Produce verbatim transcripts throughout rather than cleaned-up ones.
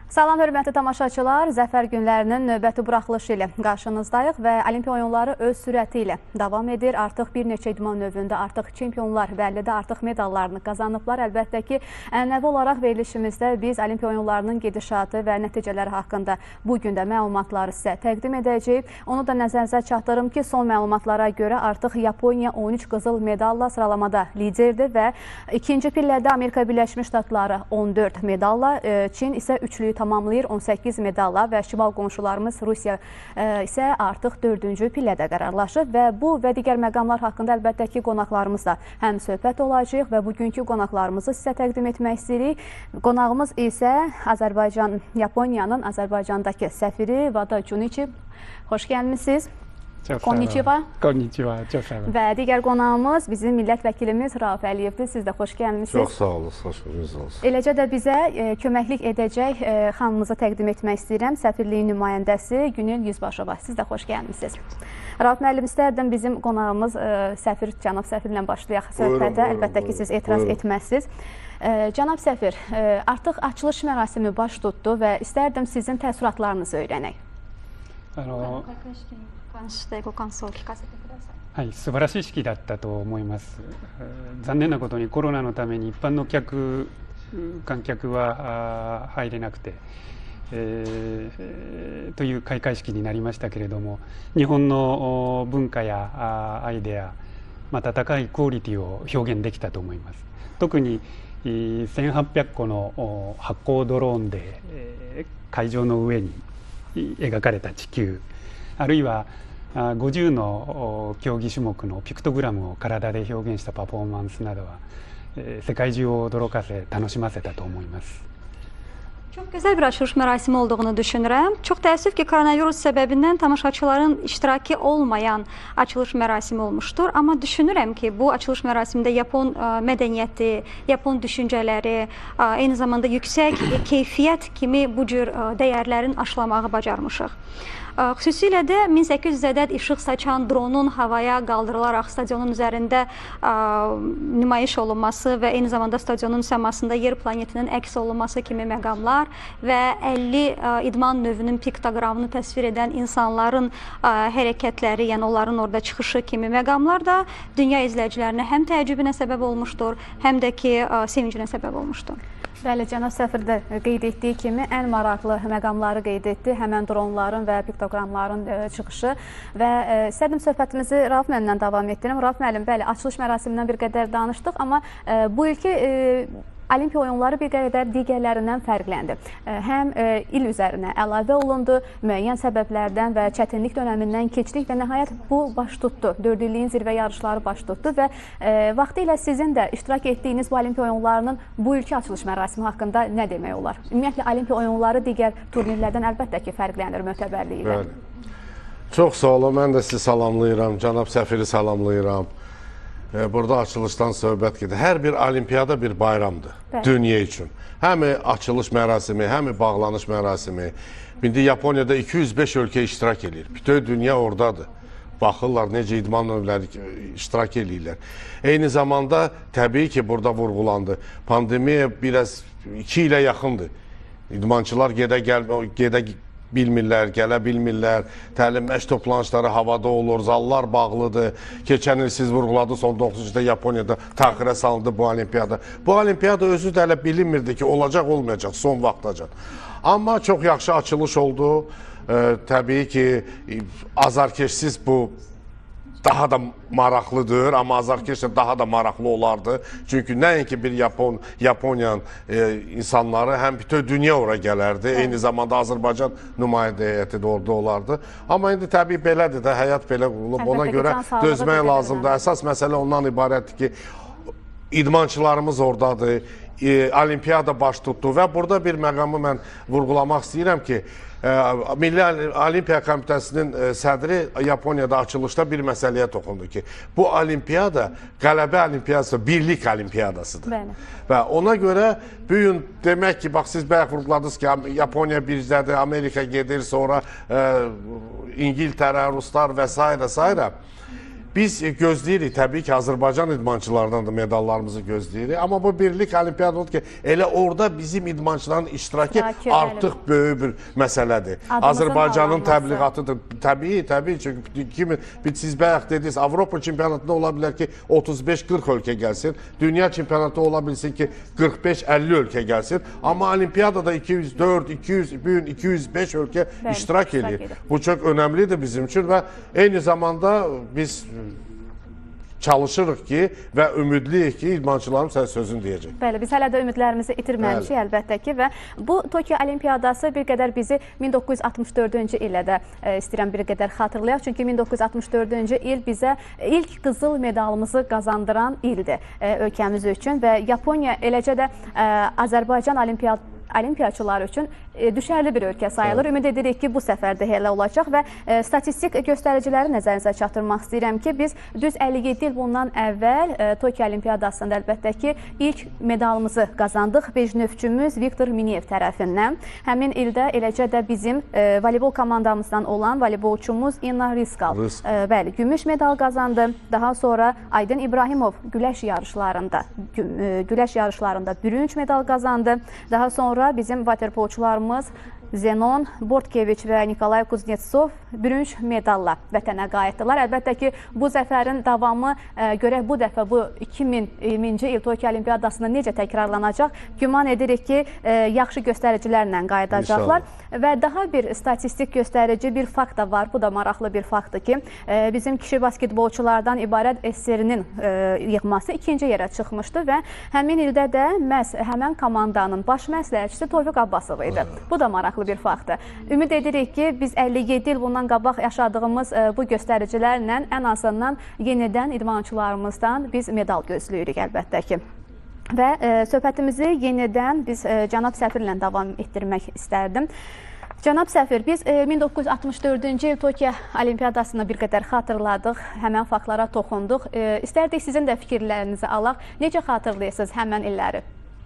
Salam, hörmətli tamaşaçılar. Zəfər günlərinin növbəti buraxılışı ilə qarşınızdayıq və Olimpiya oyunları öz sürəti ilə davam edir. Artıq bir neçə idman növündə artıq çempionlar bəllidir, artıq medallarını qazanıblar. Əlbəttə ki, ənənəvi olaraq verilişimizdə biz Olimpiya oyunlarının gedişatı və nəticələri haqqında bugün də məlumatları sizə təqdim edəcəyik. Onu da nəzərinizə çatdırım ki, son məlumatlara görə artıq Yaponiya on üç qızıl medalla sıralamada liderdir və ikinci pillədə Amerika Birləşmiş Ştatları on dörd medalla, Çin isə üçlüyü tamamlayır on səkkiz medalla və şimal qonşularımız Rusiya e, isə artıq dördüncü pillədə qərarlaşıb və bu və digər məqamlar haqqında əlbəttə ki, qonaqlarımızla həm söhbət olacaq və bugünkü qonaqlarımızı sizə təqdim etmək istəyirik. Qonağımız isə Azərbaycan, Yaponiyanın Azərbaycandakı səfiri Vada Junichi. Xoş gəlmişsiniz. Konnichiwa. Konnichiwa, çox sağ olun. Və digər qonağımız bizim millət vəkilimiz Rauf Əliyevdir. Siz də xoş gəlmişsiniz. Çox sağ olun, xoşunuz olsun. Eləcə də bizə e, köməklik edəcək e, xanımıza təqdim etmək istəyirəm. Səfirliyin nümayəndəsi Günel Yüzbaşova. Siz də xoş gəlmişsiniz. Rauf müəllim, istərdim bizim qonağımız e, səfir, cənab səfirlə başlayaq söhbətə. Əlbəttə ki, siz etiraz buyurun. etməzsiniz. E, cənab səfir, e, artıq açılış mərasimi baş tutdu və istərdim sizin təəssüratlarınızı öyrənək. はい、素晴らしい式だったと思います。残念なことにコロナのために一般の客観客は入れなくて、えー、という開会式になりましたけれども、日本の文化やアイデア、また高いクオリティを表現できたと思います。特にせんはっぴゃくこの発光ドローンで会場の上に描かれた地球、あるいはごじゅうの競技種目のピクトグラムを体で表現したパフォーマンスなどは世界中を驚かせ楽しませたと思います。 Çox gözəl bir açılış mərasimi olduğunu düşünürəm. Çox təəssüf ki, koronavirus səbəbindən tamaşaçıların iştiraki olmayan açılış mərasimi olmuşdur. Amma düşünürəm ki, bu açılış mərasimində Yapon mədəniyyəti, Yapon düşüncələri, eyni zamanda yüksək keyfiyyət kimi bu cür dəyərlərin aşılamağı bacarmışıq. Xüsusilə də min səkkiz yüz ədəd işıq saçan dronun havaya qaldırılaraq stadionun üzərində ə, nümayiş olunması və eyni zamanda stadionun səmasında yer planetinin əks olunması kimi məqamlar və əlli ə, idman növünün piktoqramını təsvir edən insanların ə, hərəkətləri, yəni onların orada çıxışı kimi məqamlar da dünya izləyicilərinə həm təəccübünə səbəb olmuşdur, həm də ki, ə, sevincinə səbəb olmuşdur. Bəli, cənab səfir də qeyd etdiyi kimi ən maraqlı məqamları qeyd etdi. Həmən dronların və piktoqramların çıxışı və istədim söhbətimizi Rauf müəllimlə davam etdirim. Rauf müəllim, bəli, açılış mərasimindən bir qədər danışdıq, amma bu ilki Olimpiya oyunları bir qədər digərlərindən fərqləndi. Həm il üzərinə əlavə olundu, müəyyən səbəblərdən və çətinlik dönəmindən keçdik və nəhayət bu baş tutdu. Dörd illiyin zirvə yarışları baş tutdu və vaxtı ilə sizin də iştirak etdiyiniz bu Olimpiya oyunlarının bu ilki açılış mərasimi haqqında nə demək olar? Ümumiyyətlə, Olimpiya oyunları digər turnirlərdən əlbəttə ki, fərqlənir mötəbərliyi ilə. Çox sağ olun, mən də sizi salamlayıram, cənab səfiri salamlayıram. Burada açılışdan söhbət gedir. Hər bir olimpiyada bir bayramdır, bəli, dünya üçün. Həm açılış mərasimi, həm bağlanış mərasimi. İndi Yaponiyada iki yüz beş ölkə iştirak edir. Bütün dünya oradadır. Baxırlar, necə idman növləri iştirak edirlər. Eyni zamanda təbii ki, burada vurğulandı. Pandemiya biraz iki ilə yaxındır. İdmançılar gedə, gəl, gedə bilmirlər, gələ bilmirlər, təlim məşq toplanışları havada olur, zallar bağlıdır. Keçən il siz vurğuladınız, on doqquzuncu ildə Yaponiyada təxirə salındı bu olimpiyada. Bu olimpiyada özü də elə bilinmirdi ki, olacaq, olmayacaq, son vaxtacan. Amma çox yaxşı açılış oldu. Ee, təbii ki, azarkeşsiz bu daha da maraqlıdır, amma azarkeşlə daha da maraqlı olardı. Çünki nəinki bir Yapon, Yaponiyanın e, insanları, həm bütün dünya ora gələrdi. Evet. Eyni zamanda Azərbaycan nümayəndə heyəti də orada olardı. Amma indi təbii belədir də, həyat belə qurulub. Ona görə dözmək lazımdır. Əsas məsələ ondan ibarətdir ki, idmançılarımız oradadır, e, olimpiyada baş tutdu və burada bir məqamı mən vurğulamaq istəyirəm ki, Milli Olimpiya Komitəsinin sədri Yaponiyada açılışda bir məsələyə toxundu ki, bu olimpiyada qələbə olimpiyadası, birlik olimpiyadasıdır. Bəli. Və ona görə bu gün demək ki, bax siz bayaq vurğuladınız ki, Yaponiya bircədir, Amerika gedir, sonra e, İngiltərə, Ruslar və s. və s. Biz gözləyirik, təbii ki, Azərbaycan idmançılarından da medallarımızı gözləyirik. Amma bu birlik olimpiyada oldu ki, elə orada bizim idmançıların iştirakı İştirakı, artıq bəli. böyük bir məsələdir. Adımızın Azərbaycanın alınması. təbliğatıdır. Təbii, təbii. Çünki kimi, siz bayaq dediniz, Avropa çempionatında ola bilər ki, otuz beş qırx ölkə gəlsin. Dünya çempionatı ola bilsin ki, qırx beş əlli ölkə gəlsin. Amma olimpiyadada iki yüz dörd, iki yüz, iki yüz beş ölkə Bəli, iştirak iştirak edir. edir. Bu çox önəmlidir bizim üçün və eyni zamanda biz çalışırıq ki və ümidliyik ki, idmançılarım sən sözünü deyəcək. Bəli, biz hələ də ümidlərimizi itirməmişik əlbəttə ki və bu Tokyo Olimpiyadası bir qədər bizi min doqquz yüz altmış dördüncü ilə də e, istəyirəm bir qədər xatırlayaq. Çünki min doqquz yüz altmış dördüncü il bizə ilk qızıl medalımızı qazandıran ildir e, ölkəmiz üçün və Yaponiya eləcə də e, Azərbaycan Olimpiyat olimpiyaçılar üçün e, düşərli bir ölkə sayılır. Ümid edirik ki, bu səfər də elə olacaq və e, statistik göstəriciləri nəzərinizə çatdırmaq istəyirəm ki, biz düz əlli yeddi il bundan əvvəl e, Tokyo Olimpiyadasında əlbəttə ki, ilk medalımızı qazandıq Bejnövçümüz Viktor Miniyev tərəfindən. Həmin ildə eləcə də bizim e, voleybol komandamızdan olan voleybolçumuz İnna Riskal e, bəli, gümüş medal qazandı. Daha sonra Aydın İbrahimov güləş yarışlarında gü, güləş yarışlarında bürünc medal qazandı. Daha sonra bizim vaterpolçularımız Zenon Bortkeviç və Nikolay Kuznetsov bürünc medalla vətənə qayıtdılar. Əlbəttə ki, bu zəfərin davamı e, görək bu dəfə bu iki min iyirminci il Tokyo Olimpiyadasında necə təkrarlanacaq? Güman edirik ki, e, yaxşı göstəricilərlə qayıdacaqlar. İnşallah. Və daha bir statistik göstərici bir fakt da var. Bu da maraqlı bir faktdır ki, e, bizim kişi basketbolçulardan ibarət S S R-nin e, yığması ikinci yerə çıxmışdı və həmin ildə də məhz həmən komandanın baş məsləhətçisi Tofiq Abbasov idi. Bu da maraqlı bir faktdır. Ümid edirik ki, biz əlli yeddi il bundan qabaq yaşadığımız e, bu göstəricilərlə ən azından yenidən idmançılarımızdan biz medal gözləyirik əlbəttə ki. Və e, söhbətimizi yenidən biz e, cənab səfirlə davam etdirmək istərdim. Cənab səfir, biz e, min doqquz yüz altmış dördüncü il Tokyo Olimpiyadasını bir qədər xatırladıq, həmən faktlara toxunduq. E, istərdik sizin də fikirlərinizi alaq. Necə xatırlayırsınız həmən illəri?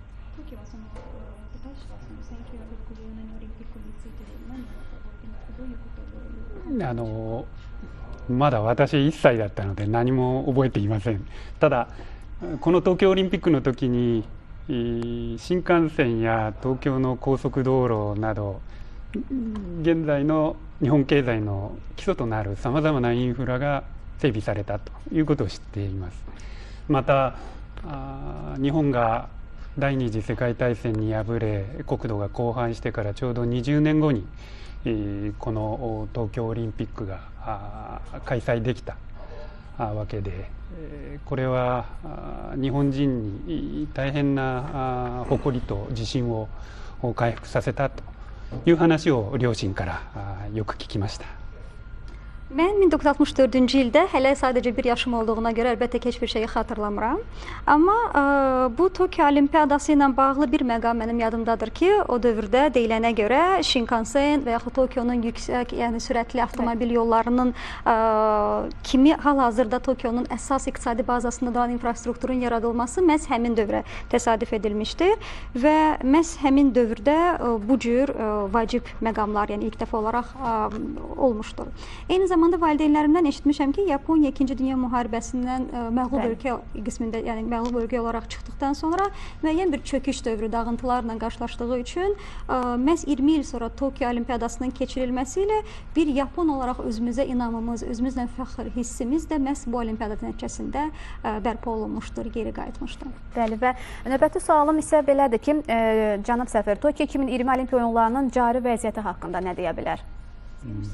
あのまだ私いっさいだったので何も覚えていません。ただこの東京オリンピックの時に新幹線や東京の高速道路など現在の日本経済の基礎となるさまざまなインフラが整備されたということを知っています。また日本が第二次世界大戦に敗れ国土が荒廃してからちょうどにじゅうねんごにこの東京オリンピックが開催できたわけで、これは日本人に大変な誇りと自信を回復させたという話を両親からよく聞きました。 Mən min doqquz yüz altmış dördüncü ildə hələ sadəcə bir yaşım olduğuna görə əlbəttə ki, heç bir şeyi xatırlamıram. Amma ə, bu Tokyo Olimpiyadası ilə bağlı bir məqam mənim yadımdadır ki, o dövrdə deyilənə görə Shinkansen və yaxud Tokyonun yüksək, yəni sürətli avtomobil yollarının ə, kimi hal-hazırda Tokyonun əsas iqtisadi bazasında olan infrastrukturun yaradılması məhz həmin dövrə təsadüf edilmişdir və məhz həmin dövrdə ə, bu cür ə, vacib məqamlar, yəni ilk dəfə olaraq ə, olmuşdur. Eyni zamanda valideynlərimdən eşitmişəm ki, Yaponiya ikinci Dünya müharibəsindən ə, məğlub Bəli. ölkə qismində, yəni məğlub ölkə olaraq çıxdıqdan sonra müəyyən bir çöküş dövrü dağıntılarla qarşılaşdığı üçün ə, məhz iyirmi il sonra Tokyo Olimpiyadasının keçirilməsi ilə bir Yapon olaraq özümüzə inamımız, özümüzlə fəxr hissimiz də məhz bu olimpiyada nəticəsində ə, bərpa olunmuşdur, geri qayıtmışdır. Bəli və növbəti sualım isə belədir ki, e, cənab səfir, Tokyo iki min iyirmi Olimpiya oyunlarının cari vəziyyəti haqqında nə deyə bilər? Hmm.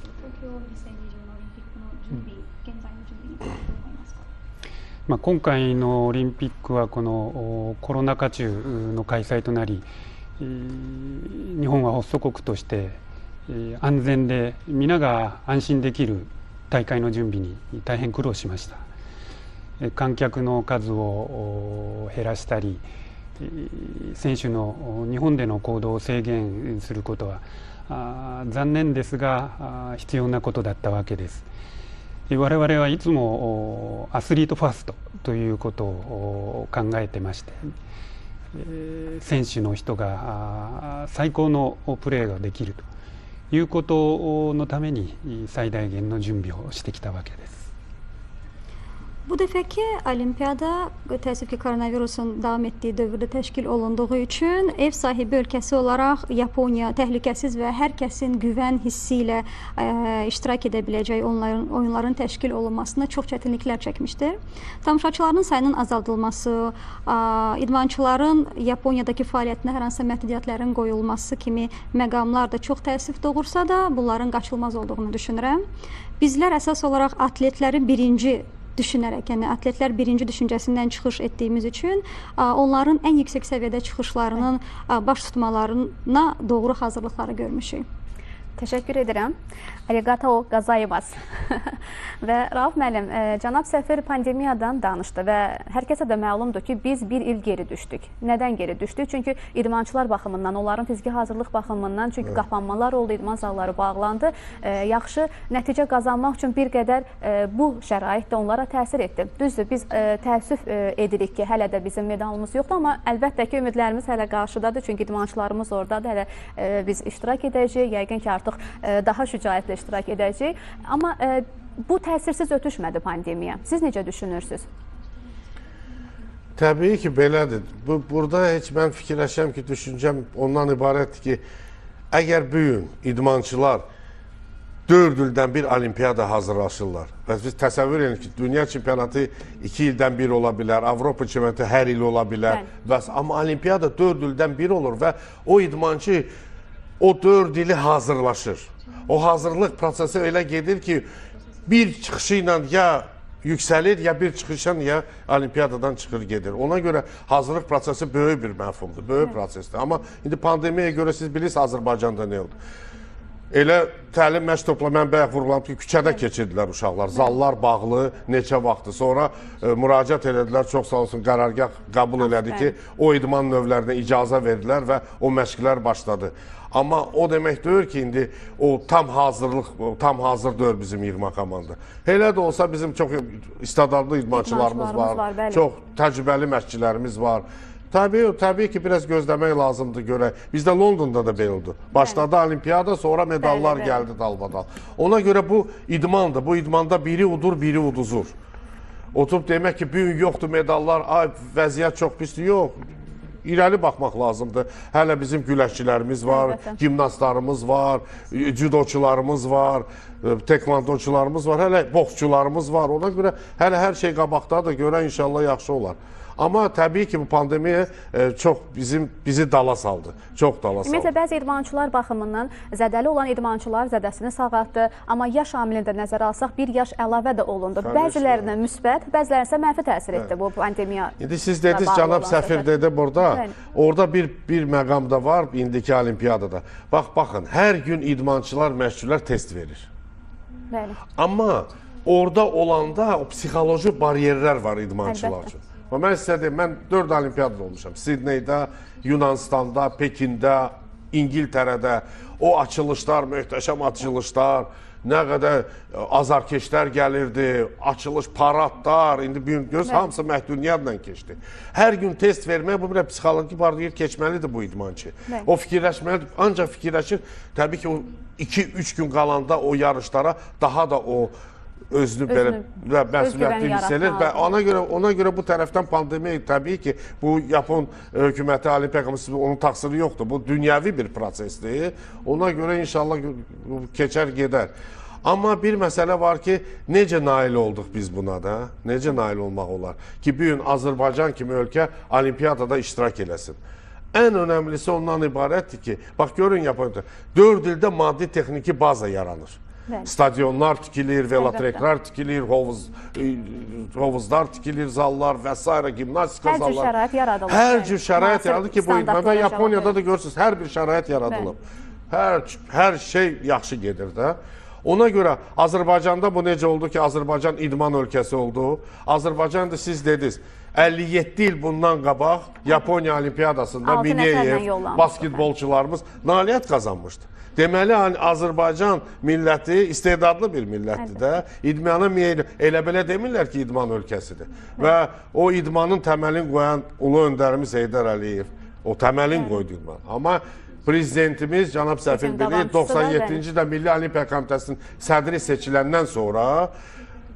まあ今回のオリンピックはこのコロナ禍中の開催となり、日本はホスト国として安全で皆が安心できる大会の準備に大変苦労しました。観客の数を減らしたり、選手の日本での行動を制限することは残念ですが必要なことだったわけです。我々はいつもアスリートファーストということを考えてまして、選手の人が最高のプレーができるということのために最大限の準備をしてきたわけです。 Bu dəfəki olimpiyada təəssüf ki, koronavirusun davam etdiyi dövrdə təşkil olunduğu üçün ev sahibi ölkəsi olaraq Yaponiya təhlükəsiz və hər kəsin güvən hissi ilə ə, iştirak edə biləcəyi onların oyunların təşkil olunmasına çox çətinliklər çəkmişdir. Tamaşaçıların sayının azaldılması, ə, idmançıların Yaponiyadakı fəaliyyətinə hər hansı məhdudiyyətlərin qoyulması kimi məqamlar da çox təəssüf doğursa da, bunların qaçılmaz olduğunu düşünürəm. Bizlər əsas olaraq atletləri birinci düşünərək, yəni atletlər birinci düşüncəsindən çıxış etdiyimiz üçün onların ən yüksək səviyyədə çıxışlarının baş tutmalarına doğru hazırlıqları görmüşük. Təşəkkür edirəm. Arigato gozaimasu. Və Rauf müəllim, e, cənab səfir pandemiyadan danışdı və hər kəsə də məlumdur ki, biz bir il geri düşdük. Nədən geri düşdük? Çünki idmançılar baxımından, onların fiziki hazırlıq baxımından, çünki evet. qapanmalar oldu, idman zalları bağlandı. E, yaxşı nəticə qazanmaq üçün bir qədər e, bu şərait də onlara təsir etdi. Düzdür, biz e, təəssüf e, edirik ki, hələ də bizim medalımız yoxdur, amma əlbəttə ki, ümidlərimiz hələ qarşıdadır. Çünki idmançılarımız oradadır, hələ e, biz iştirak edəcəyik, yəqin ki, artıq daha şücaətlə iştirak edəcək. Amma e, bu təsirsiz ötüşmədi pandemiya. Siz necə düşünürsünüz? Təbii ki, belədir. Bu, burada heç mən fikirləşəm ki, düşüncəm ondan ibarətdir ki, əgər bu gün idmançılar dörd ildən bir olimpiyada hazırlaşırlar. Və biz təsəvvür edin ki, dünya çempionatı iki ildən bir ola bilər, Avropa çempionatı hər il ola bilər. Və, amma olimpiyada dörd ildən bir olur və o idmançı o dörd ili hazırlaşır. O hazırlıq prosesi elə gedir ki, bir çıxışı ilə ya yüksəlir, ya bir çıxışan ya olimpiyadadan çıxır gedir. Ona görə hazırlıq prosesi böyük bir məfhumdur, böyük evet. prosesdir. Amma indi pandemiyaya görə siz bilirsiniz Azərbaycanda nə oldu? Elə təlim məşq topla, mən bayaq vurğuladım ki, küçədə keçirdilər uşaqlar. Zallar bağlı neçə vaxtı. Sonra e, müraciət elədilər, çox sağ olsun, qərargah qəbul elədi ki, o idman növlərinə icazə verdilər və o məşqlər başladı. Amma o demək deyir ki, indi o tam hazırlıq, tam hazır deyil bizim yığma komanda. Elə də olsa bizim çox istedadlı idmançılarımız var, var çox təcrübəli məşqçilərimiz var. Təbii, təbii ki, biraz gözləmək lazımdır görək. Bizdə Londonda da belə oldu. Başladı bəli. Olimpiyada, sonra medallar bəli, bəli. gəldi dalbadal. Ona görə bu idmandır. Bu idmanda biri udur, biri uduzur. Oturub demək ki, bir gün yoxdur medallar, ay vəziyyət çox pisdir, yox. İrəli baxmaq lazımdır. Hələ bizim güləşçilərimiz var, Əlbəttə. gimnastlarımız var, judoçularımız var, tekvandoçularımız var, hələ boksçularımız var. Ona görə hələ hər şey qabaqdadır, görə inşallah yaxşı olar. Amma təbii ki, bu pandemiya e, çox bizim bizi dala saldı. Çox dala saldı. Ümumiyyətlə, bəzi idmançılar baxımından zədəli olan idmançılar zədəsini sağaltdı. Amma yaş amilini də nəzərə alsaq, bir yaş əlavə də olundu. Təbii bəzilərinə müsbət, bəzilərinə isə mənfi təsir etdi bu pandemiya. İndi siz dediniz, cənab səfir dedi burada. Bəli. Orada bir, bir məqam da var indiki olimpiyadada. Bax, baxın, hər gün idmançılar, məşqçilər test verir. Bəli. Amma orada olanda o psixoloji bariyerlər var idmançılar üçün. Mən sizə deyim, mən dörd olimpiyada olmuşam. Sidneydə, Yunanistanda, Pekində, İngiltərədə. O açılışlar, möhtəşəm açılışlar, nə qədər azarkeşlər gəlirdi, açılış, paradlar, indi bir gün göz, hamısı məhdudiyyətlə keçdi. Hər gün test vermək, bu bir psixoloji bariyer keçməlidir bu idmançı. Bəli. O fikirləşməlidir, ancaq fikirləşir, təbii ki, o iki üç gün qalanda o yarışlara daha da o özünü belə məsuliyyətli hiss edir və ona görə ona görə bu tərəfdən pandemiya təbii ki, bu Yapon hökuməti, Olimpiya Komissiyası onun təqsiri yoxdur. Bu dünyəvi bir prosesdir. Ona görə inşallah keçər gedər. Amma bir məsələ var ki, necə nail olduq biz buna da? Necə nail olmaq olar? Ki, bir gün Azərbaycan kimi ölkə olimpiyadada iştirak eləsin. Ən önəmlisi ondan ibarətdir ki, bax görün Yaponiyada, dörd ildə maddi texniki baza yaranır. Bəli. Stadionlar tikilir, velotreklər tikilir, hovuz, hovuzlar tikilir, zallar və s. gimnastika hər zallar. Hər cür şərait yaradılır. Hər cür şərait yaradılır ki, bu idmanda Yaponiyada da görürsünüz, hər bir şərait yaradılıb. Hər, hər şey yaxşı gedir də. Ona görə Azərbaycanda bu necə oldu ki, Azərbaycan idman ölkəsi oldu. Azərbaycan da siz dediniz, əlli yeddi il bundan qabaq Yaponiya Olimpiyadasında Mineyev, basketbolçularımız nailiyyət qazanmışdı. Deməli, Azərbaycan milləti istedadlı bir millətdir də. İdmana elə belə demirlər ki, idman ölkəsidir. Və o idmanın təməlini qoyan ulu öndərimiz Heydər Əliyev, o təməlini qoydu idman. Amma prezidentimiz, cənab səfir bilir, doxsan yeddinci ildə Milli Olimpiya Komitəsinin sədri seçiləndən sonra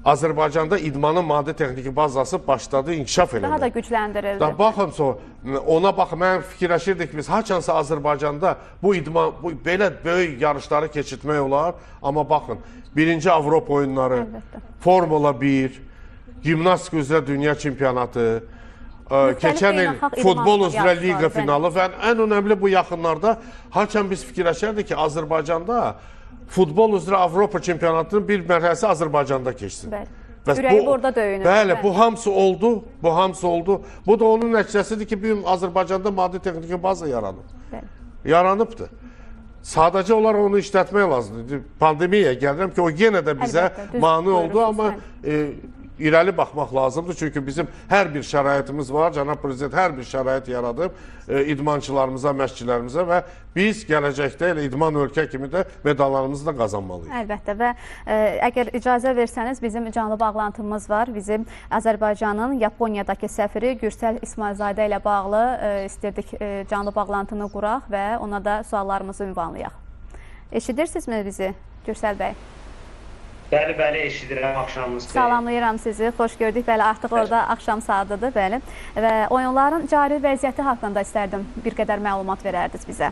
Azərbaycanda idmanın maddi texniki bazası başladı inkişaf eləməyə. Daha da gücləndirildi. Da baxın, so, ona bax, mən fikirləşirdik biz, haçansa Azərbaycanda bu idman, bu, belə böyük yarışları keçirtmək olar. Amma baxın, birinci Avropa oyunları, Əlbəttə. Formula bir, gimnastika üzrə dünya çempionatı, keçən il futbol üzrə liqa finalı və ən önəmli bu yaxınlarda haçan biz fikirləşərdik ki, Azərbaycanda futbol üzrə Avropa çempionatının bir mərhələsi Azərbaycanda keçsin. Bəli. Ürəyi burada döyünür. Bəli, bu hamısı oldu, bu hamısı oldu. Bu da onun nəticəsidir ki, bir Azərbaycanda maddi texniki baza yaranıb. Bəli. Yaranıbdır. Sadəcə olaraq onu işlətmək lazımdır. Pandemiyaya gəlirəm ki, o yenə də bizə Əlbəttə, mane oldu, buyurun, amma e, irəli baxmaq lazımdır. Çünki bizim hər bir şəraitimiz var. Cənab Prezident hər bir şərait yaradıb e, idmançılarımıza, məşqçilərimizə və biz gələcəkdə elə idman ölkə kimi də medallarımızı da qazanmalıyıq. Əlbəttə və ə, əgər icazə versəniz, bizim canlı bağlantımız var. Bizim Azərbaycanın Yaponiyadakı səfiri Gürsəl İsmailzadə ilə bağlı ə, istirdik ə, canlı bağlantını quraq və ona da suallarımızı ünvanlayaq. Eşidirsinizmi bizi Gürsəl bəy? Bəli, bəli, eşidirəm, axşamınız xeyir. Salamlayıram sizi, xoş gördük. Bəli, artıq orada axşam saatıdır, bəli. Və oyunların cari vəziyyəti haqqında istərdim bir qədər məlumat verərdiniz bizə.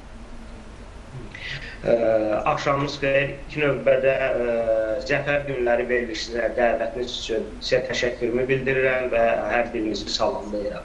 Axşamınız xeyir. İlk növbədə Zəfər günləri verilişinə dəvətiniz üçün sizə təşəkkürümü bildirirəm və hər birinizi salamlayıram.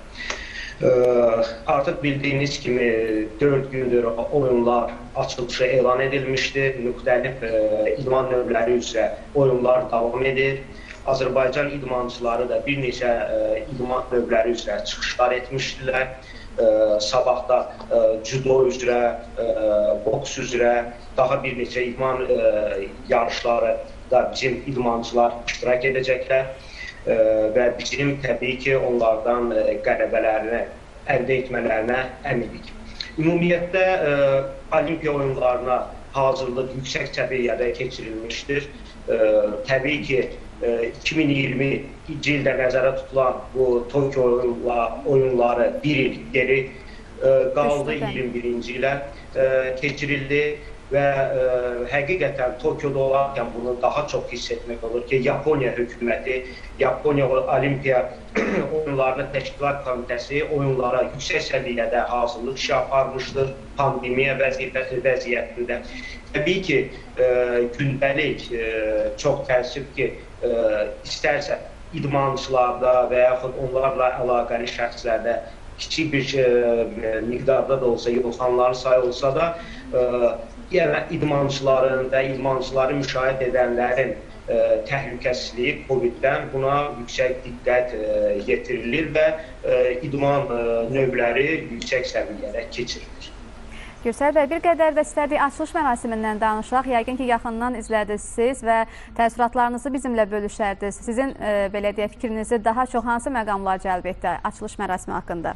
Artıq bildiyiniz kimi dörd gündür oyunlar açılışı elan edilmişdir. Müxtəlif idman növləri üzrə oyunlar davam edir. Azərbaycan idmançıları da bir neçə idman növləri üzrə çıxışlar etmişdilər. Sabahda judo üzrə, boks üzrə, daha bir neçə idman yarışları da bizim idmançılar iştirak edəcəklər. Və bizim təbii ki, onlardan qələbələrini əldə etmələrinə əminik. Ümumiyyətlə, olimpiya oyunlarına hazırlıq yüksək səviyyədə keçirilmişdir. Təbii ki, iki min iyirminci ildə nəzərə tutulan bu Tokyo oyunları bir il geri qaldı, iyirmi birinci ilə keçirildi. Və ə, həqiqətən Tokyoda olarkən bunu daha çox hiss etmək olur ki, Yaponiya hökuməti, Yaponiya Olimpiya oyunlarının təşkilat komitəsi oyunlara yüksək səviyyədə hazırlıq işi aparmışdır pandemiya vəziyyətində. Təbii ki, ə, gündəlik ə, çox təəssüf ki, ə, istərsə idmançılarda və yaxud onlarla əlaqəli şəxslərdə kiçik bir ə, miqdarda da olsa, yolxanların sayı olsa da, ə, yəni idmançıların və idmançıları müşahidə edənlərin ə, təhlükəsizliyi Coviddən buna yüksək diqqət ə, yetirilir və ə, idman ə, növləri yüksək səviyyədə keçirilir. Gürsəl bəy, bir qədər də istərdik açılış mərasimindən danışaq. Yəqin ki, yaxından izlədirsiniz və təəssüratlarınızı bizimlə bölüşərdiniz. Sizin ə, belə deyək, fikrinizi daha çox hansı məqamlar cəlb etdi açılış mərasimi haqqında?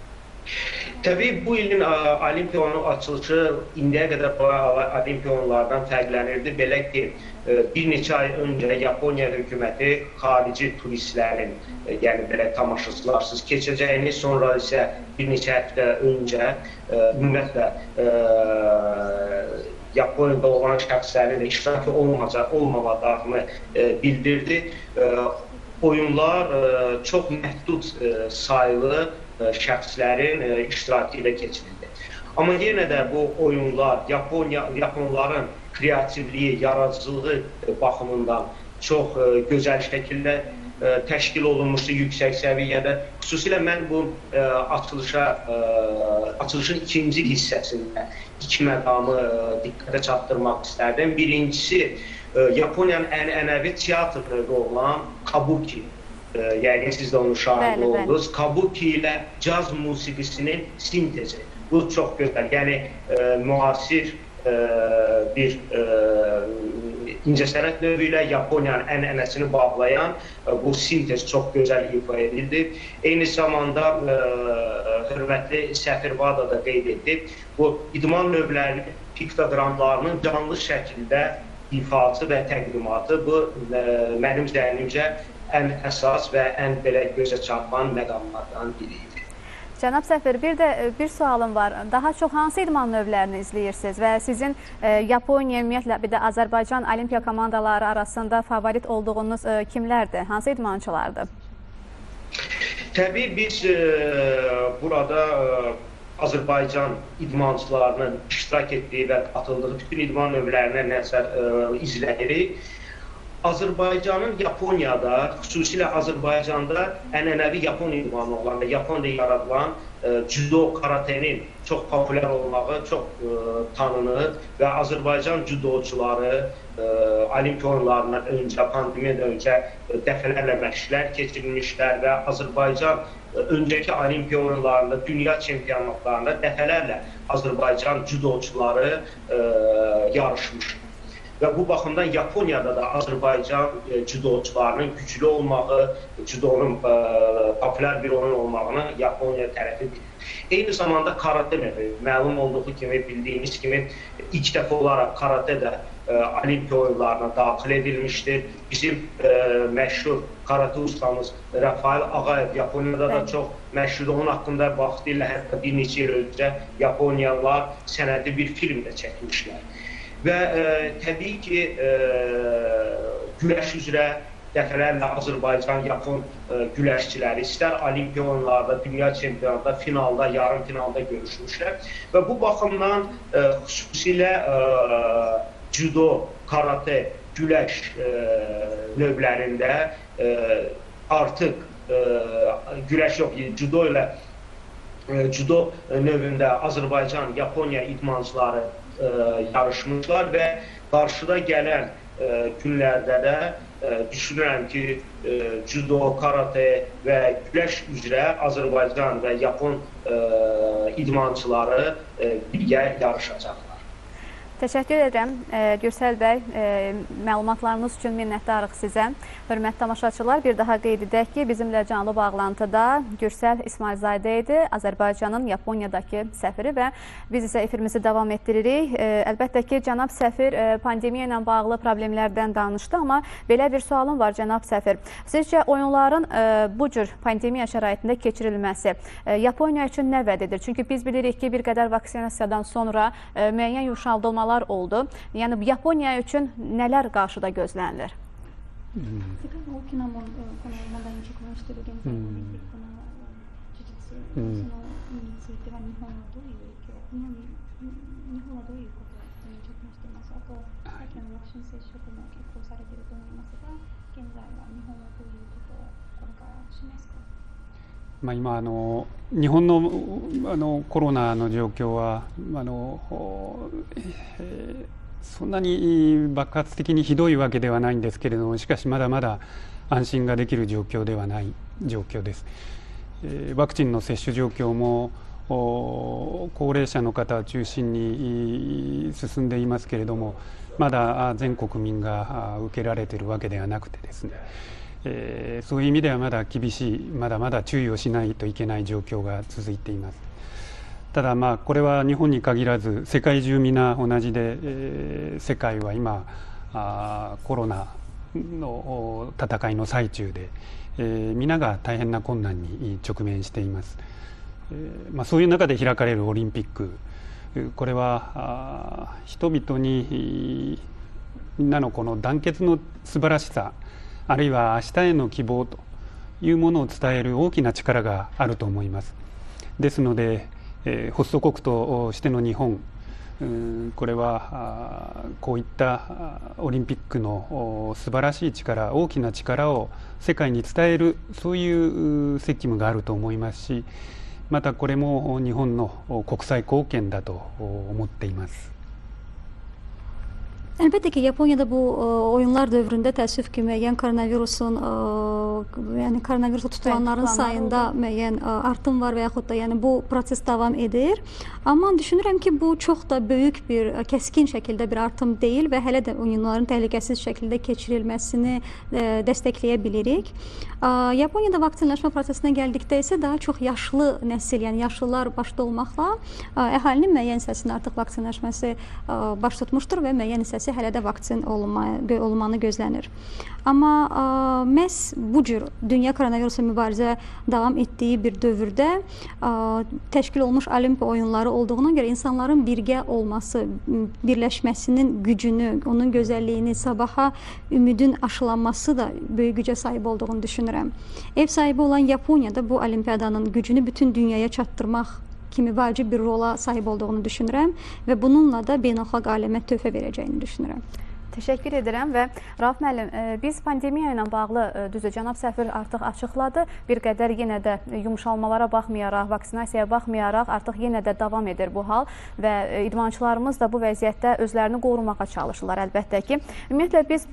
Təbii bu ilin olimpiya oyunu açılışı indiyə qədər olimpiya oyunlardan fərqlənirdi. Belə ki, bir neçə ay öncə Yaponiya hökuməti xarici turistlərin, yəni belə tamaşaçılarsız keçəcəyini, sonra isə bir neçə həftə öncə ümumiyyətlə Yaponiyada olan şəxslərin iştirakı olmamadığını bildirdi. Oyunlar çox məhdud sayılı şəxslərin iştirakı ilə keçirildi. Amma yenə də bu oyunlar Yaponiya, Yaponların kreativliyi, yaradıcılığı baxımından çox gözəl şəkildə təşkil olunmuşdu yüksək səviyyədə. Xüsusilə mən bu açılışa, açılışın ikinci hissəsində iki məqamı diqqətə çatdırmaq istərdim. Birincisi, Yaponiyanın ənənəvi teatr növü olan Kabuki. Yəqin siz də onun şahidi oldunuz. Kabuki ilə caz musiqisinin sintezi. Bu çox gözəl. Yəni müasir bir incəsənət növü ilə Yaponiyanın ənənəsini bağlayan bu sintez çox gözəl ifa edildi. Eyni zamanda hörmətli Səfir Vada da qeyd etdi. Bu idman növlərinin piktogramlarının canlı şəkildə ifası və təqdimatı bu mənim zənnimcə ən əsas və ən belə gözə çarpan məqamlardan biri idi. Cənab Səfir, bir də bir sualım var. Daha çox hansı idman növlərini izləyirsiniz və sizin e, Yaponiya, ümumiyyətlə bir də Azərbaycan olimpiya komandaları arasında favorit olduğunuz e, kimlərdir? Hansı idmançılardır? Təbii biz e, burada e, Azərbaycan idmançılarının iştirak etdiyi və atıldığı bütün idman növlərinə nəzər e, izləyirik. Azərbaycanın Yaponiyada, xüsusilə Azərbaycanda ənənəvi Yapon idmanı olan və Yaponiyada yaradılan e, judo, karatenin çox populyar olmağı çox e, tanınır və Azərbaycan judoçuları e, olimpiya oyunlarından öncə, pandemiyadan öncə e, dəfələrlə məşqlər keçirilmişlər və Azərbaycan e, öncəki olimpiya oyunlarında, dünya çempionatlarında dəfələrlə Azərbaycan judoçuları e, yarışmışlar. Və bu baxımdan Yaponiyada da Azərbaycan e, judoçularının güclü olmağı, judonun e, populyar bir oyun olmağını Yaponiya tərəfi bilir. Eyni zamanda karate növü, məlum olduğu kimi, bildiyimiz kimi ilk dəfə olaraq karate də e, olimpiya oyunlarına daxil edilmişdir. Bizim e, məşhur karate ustamız Rafael Ağayev Yaponiyada da çox məşhur, onun haqqında vaxtilə hətta bir neçə il öncə Yaponiyalılar sənədli bir film də çəkmişlər. Və e, təbii ki, e, güləş üzrə dəfələrlə Azərbaycan, Yapon e, güləşçiləri istər olimpiya oyunlarda, dünya çempionatında, finalda, yarım finalda görüşmüşlər. Və bu baxımdan e, xüsusilə e, judo, karate, güləş e, növlərində e, artıq e, güləş yox, judo ilə e, judo növündə Azərbaycan, Yaponiya idmançıları E, yarışmışlar və qarşıda gələn e, günlərdə də e, düşünürəm ki, e, judo, karate və güləş üzrə Azərbaycan və Yapon e, idmançıları e, birgə yarışacaqlar. Təşəkkür edirəm e, Gürsəl bəy, e, məlumatlarınız üçün minnətdarıq sizə. Hörmətli tamaşaçılar, bir daha qeyd edək ki, bizimlə canlı bağlantıda Gürsəl İsmailzadə idi, Azərbaycanın Yaponiyadakı səfiri və biz isə efirimizi davam etdiririk. E, əlbəttə ki, cənab səfir e, pandemiya ilə bağlı problemlərdən danışdı, amma belə bir sualım var cənab səfir. Sizcə oyunların e, bu cür pandemiya şəraitində keçirilməsi e, Yaponiya üçün nə vəd edir? Çünki biz bilirik ki, bir qədər vaksinasiyadan sonra e, müəyyən yumşaldılmalar oldu. Yəni Yaponiya üçün nələr qarşıda gözlənilir? まあ、今あの日本のあのコロナの状況はあの、えー、そんなに爆発的にひどいわけではないんですけれども、しかしまだまだ安心ができる状況ではない状況です。えー、ワクチンの接種状況も高齢者の方を中心に進んでいますけれども、まだ全国民が受けられているわけではなくてですね、えー、そういう意味ではまだ厳しい、まだまだ注意をしないといけない状況が続いています。ただまあこれは日本に限らず世界中皆同じで、えー、世界は今あコロナの戦いの最中で、えー、皆が大変な困難に直面しています。えーまあ、そういう中で開かれるオリンピック、これはあ人々にみんなのこの団結の素晴らしさ、あるいは明日への希望というものを伝える大きな力があると思います。ですので、えー、ホスト国としての日本、うん、これはこういったオリンピックの素晴らしい力、大きな力を世界に伝える、そういう責務があると思いますし、またこれも日本の国際貢献だと思っています。 Əlbəttə ki, Yaponiyada bu ə, oyunlar dövründə təəssüf ki, müəyyən koronavirusun, ə, yəni koronavirusa tutulanların sayında müəyyən ə, artım var və yaxud da yəni bu proses davam edir. Amma düşünürəm ki, bu çox da böyük bir, ə, kəskin şəkildə bir artım deyil və hələ də oyunların təhlükəsiz şəkildə keçirilməsini ə, dəstəkləyə bilirik. Ə, Yaponiyada vaksinləşmə prosesinə gəldikdə isə daha çox yaşlı nəsil, yəni yaşlılar başda olmaqla ə, əhalinin müəyyən hissəsinin artıq vaksinləşməsi ə, baş tutmuşdur və müəyyən hissəsi hələ də vaksin olma, olmanı gözlənir. Amma ə, məhz bu bu cür dünya koronavirusla mübarizə davam etdiyi bir dövrdə ə, təşkil olmuş Olimpiya oyunları olduğuna görə insanların birgə olması, birləşməsinin gücünü, onun gözəlliyini, sabaha ümidin aşılanması da böyük gücə sahib olduğunu düşünürəm. Ev sahibi olan Yaponiyada bu olimpiyadanın gücünü bütün dünyaya çatdırmaq kimi vacib bir rola sahib olduğunu düşünürəm və bununla da beynəlxalq aləmə töhfə verəcəyini düşünürəm. Təşəkkür edirəm və Rauf müəllim, biz pandemiya ilə bağlı, düzdür, cənab səfir artıq açıqladı, bir qədər yenə də yumuşalmalara baxmayaraq, vaksinasiyaya baxmayaraq artıq yenə də davam edir bu hal və idmançılarımız da bu vəziyyətdə özlərini qorumağa çalışırlar əlbəttə ki. Ümumiyyətlə biz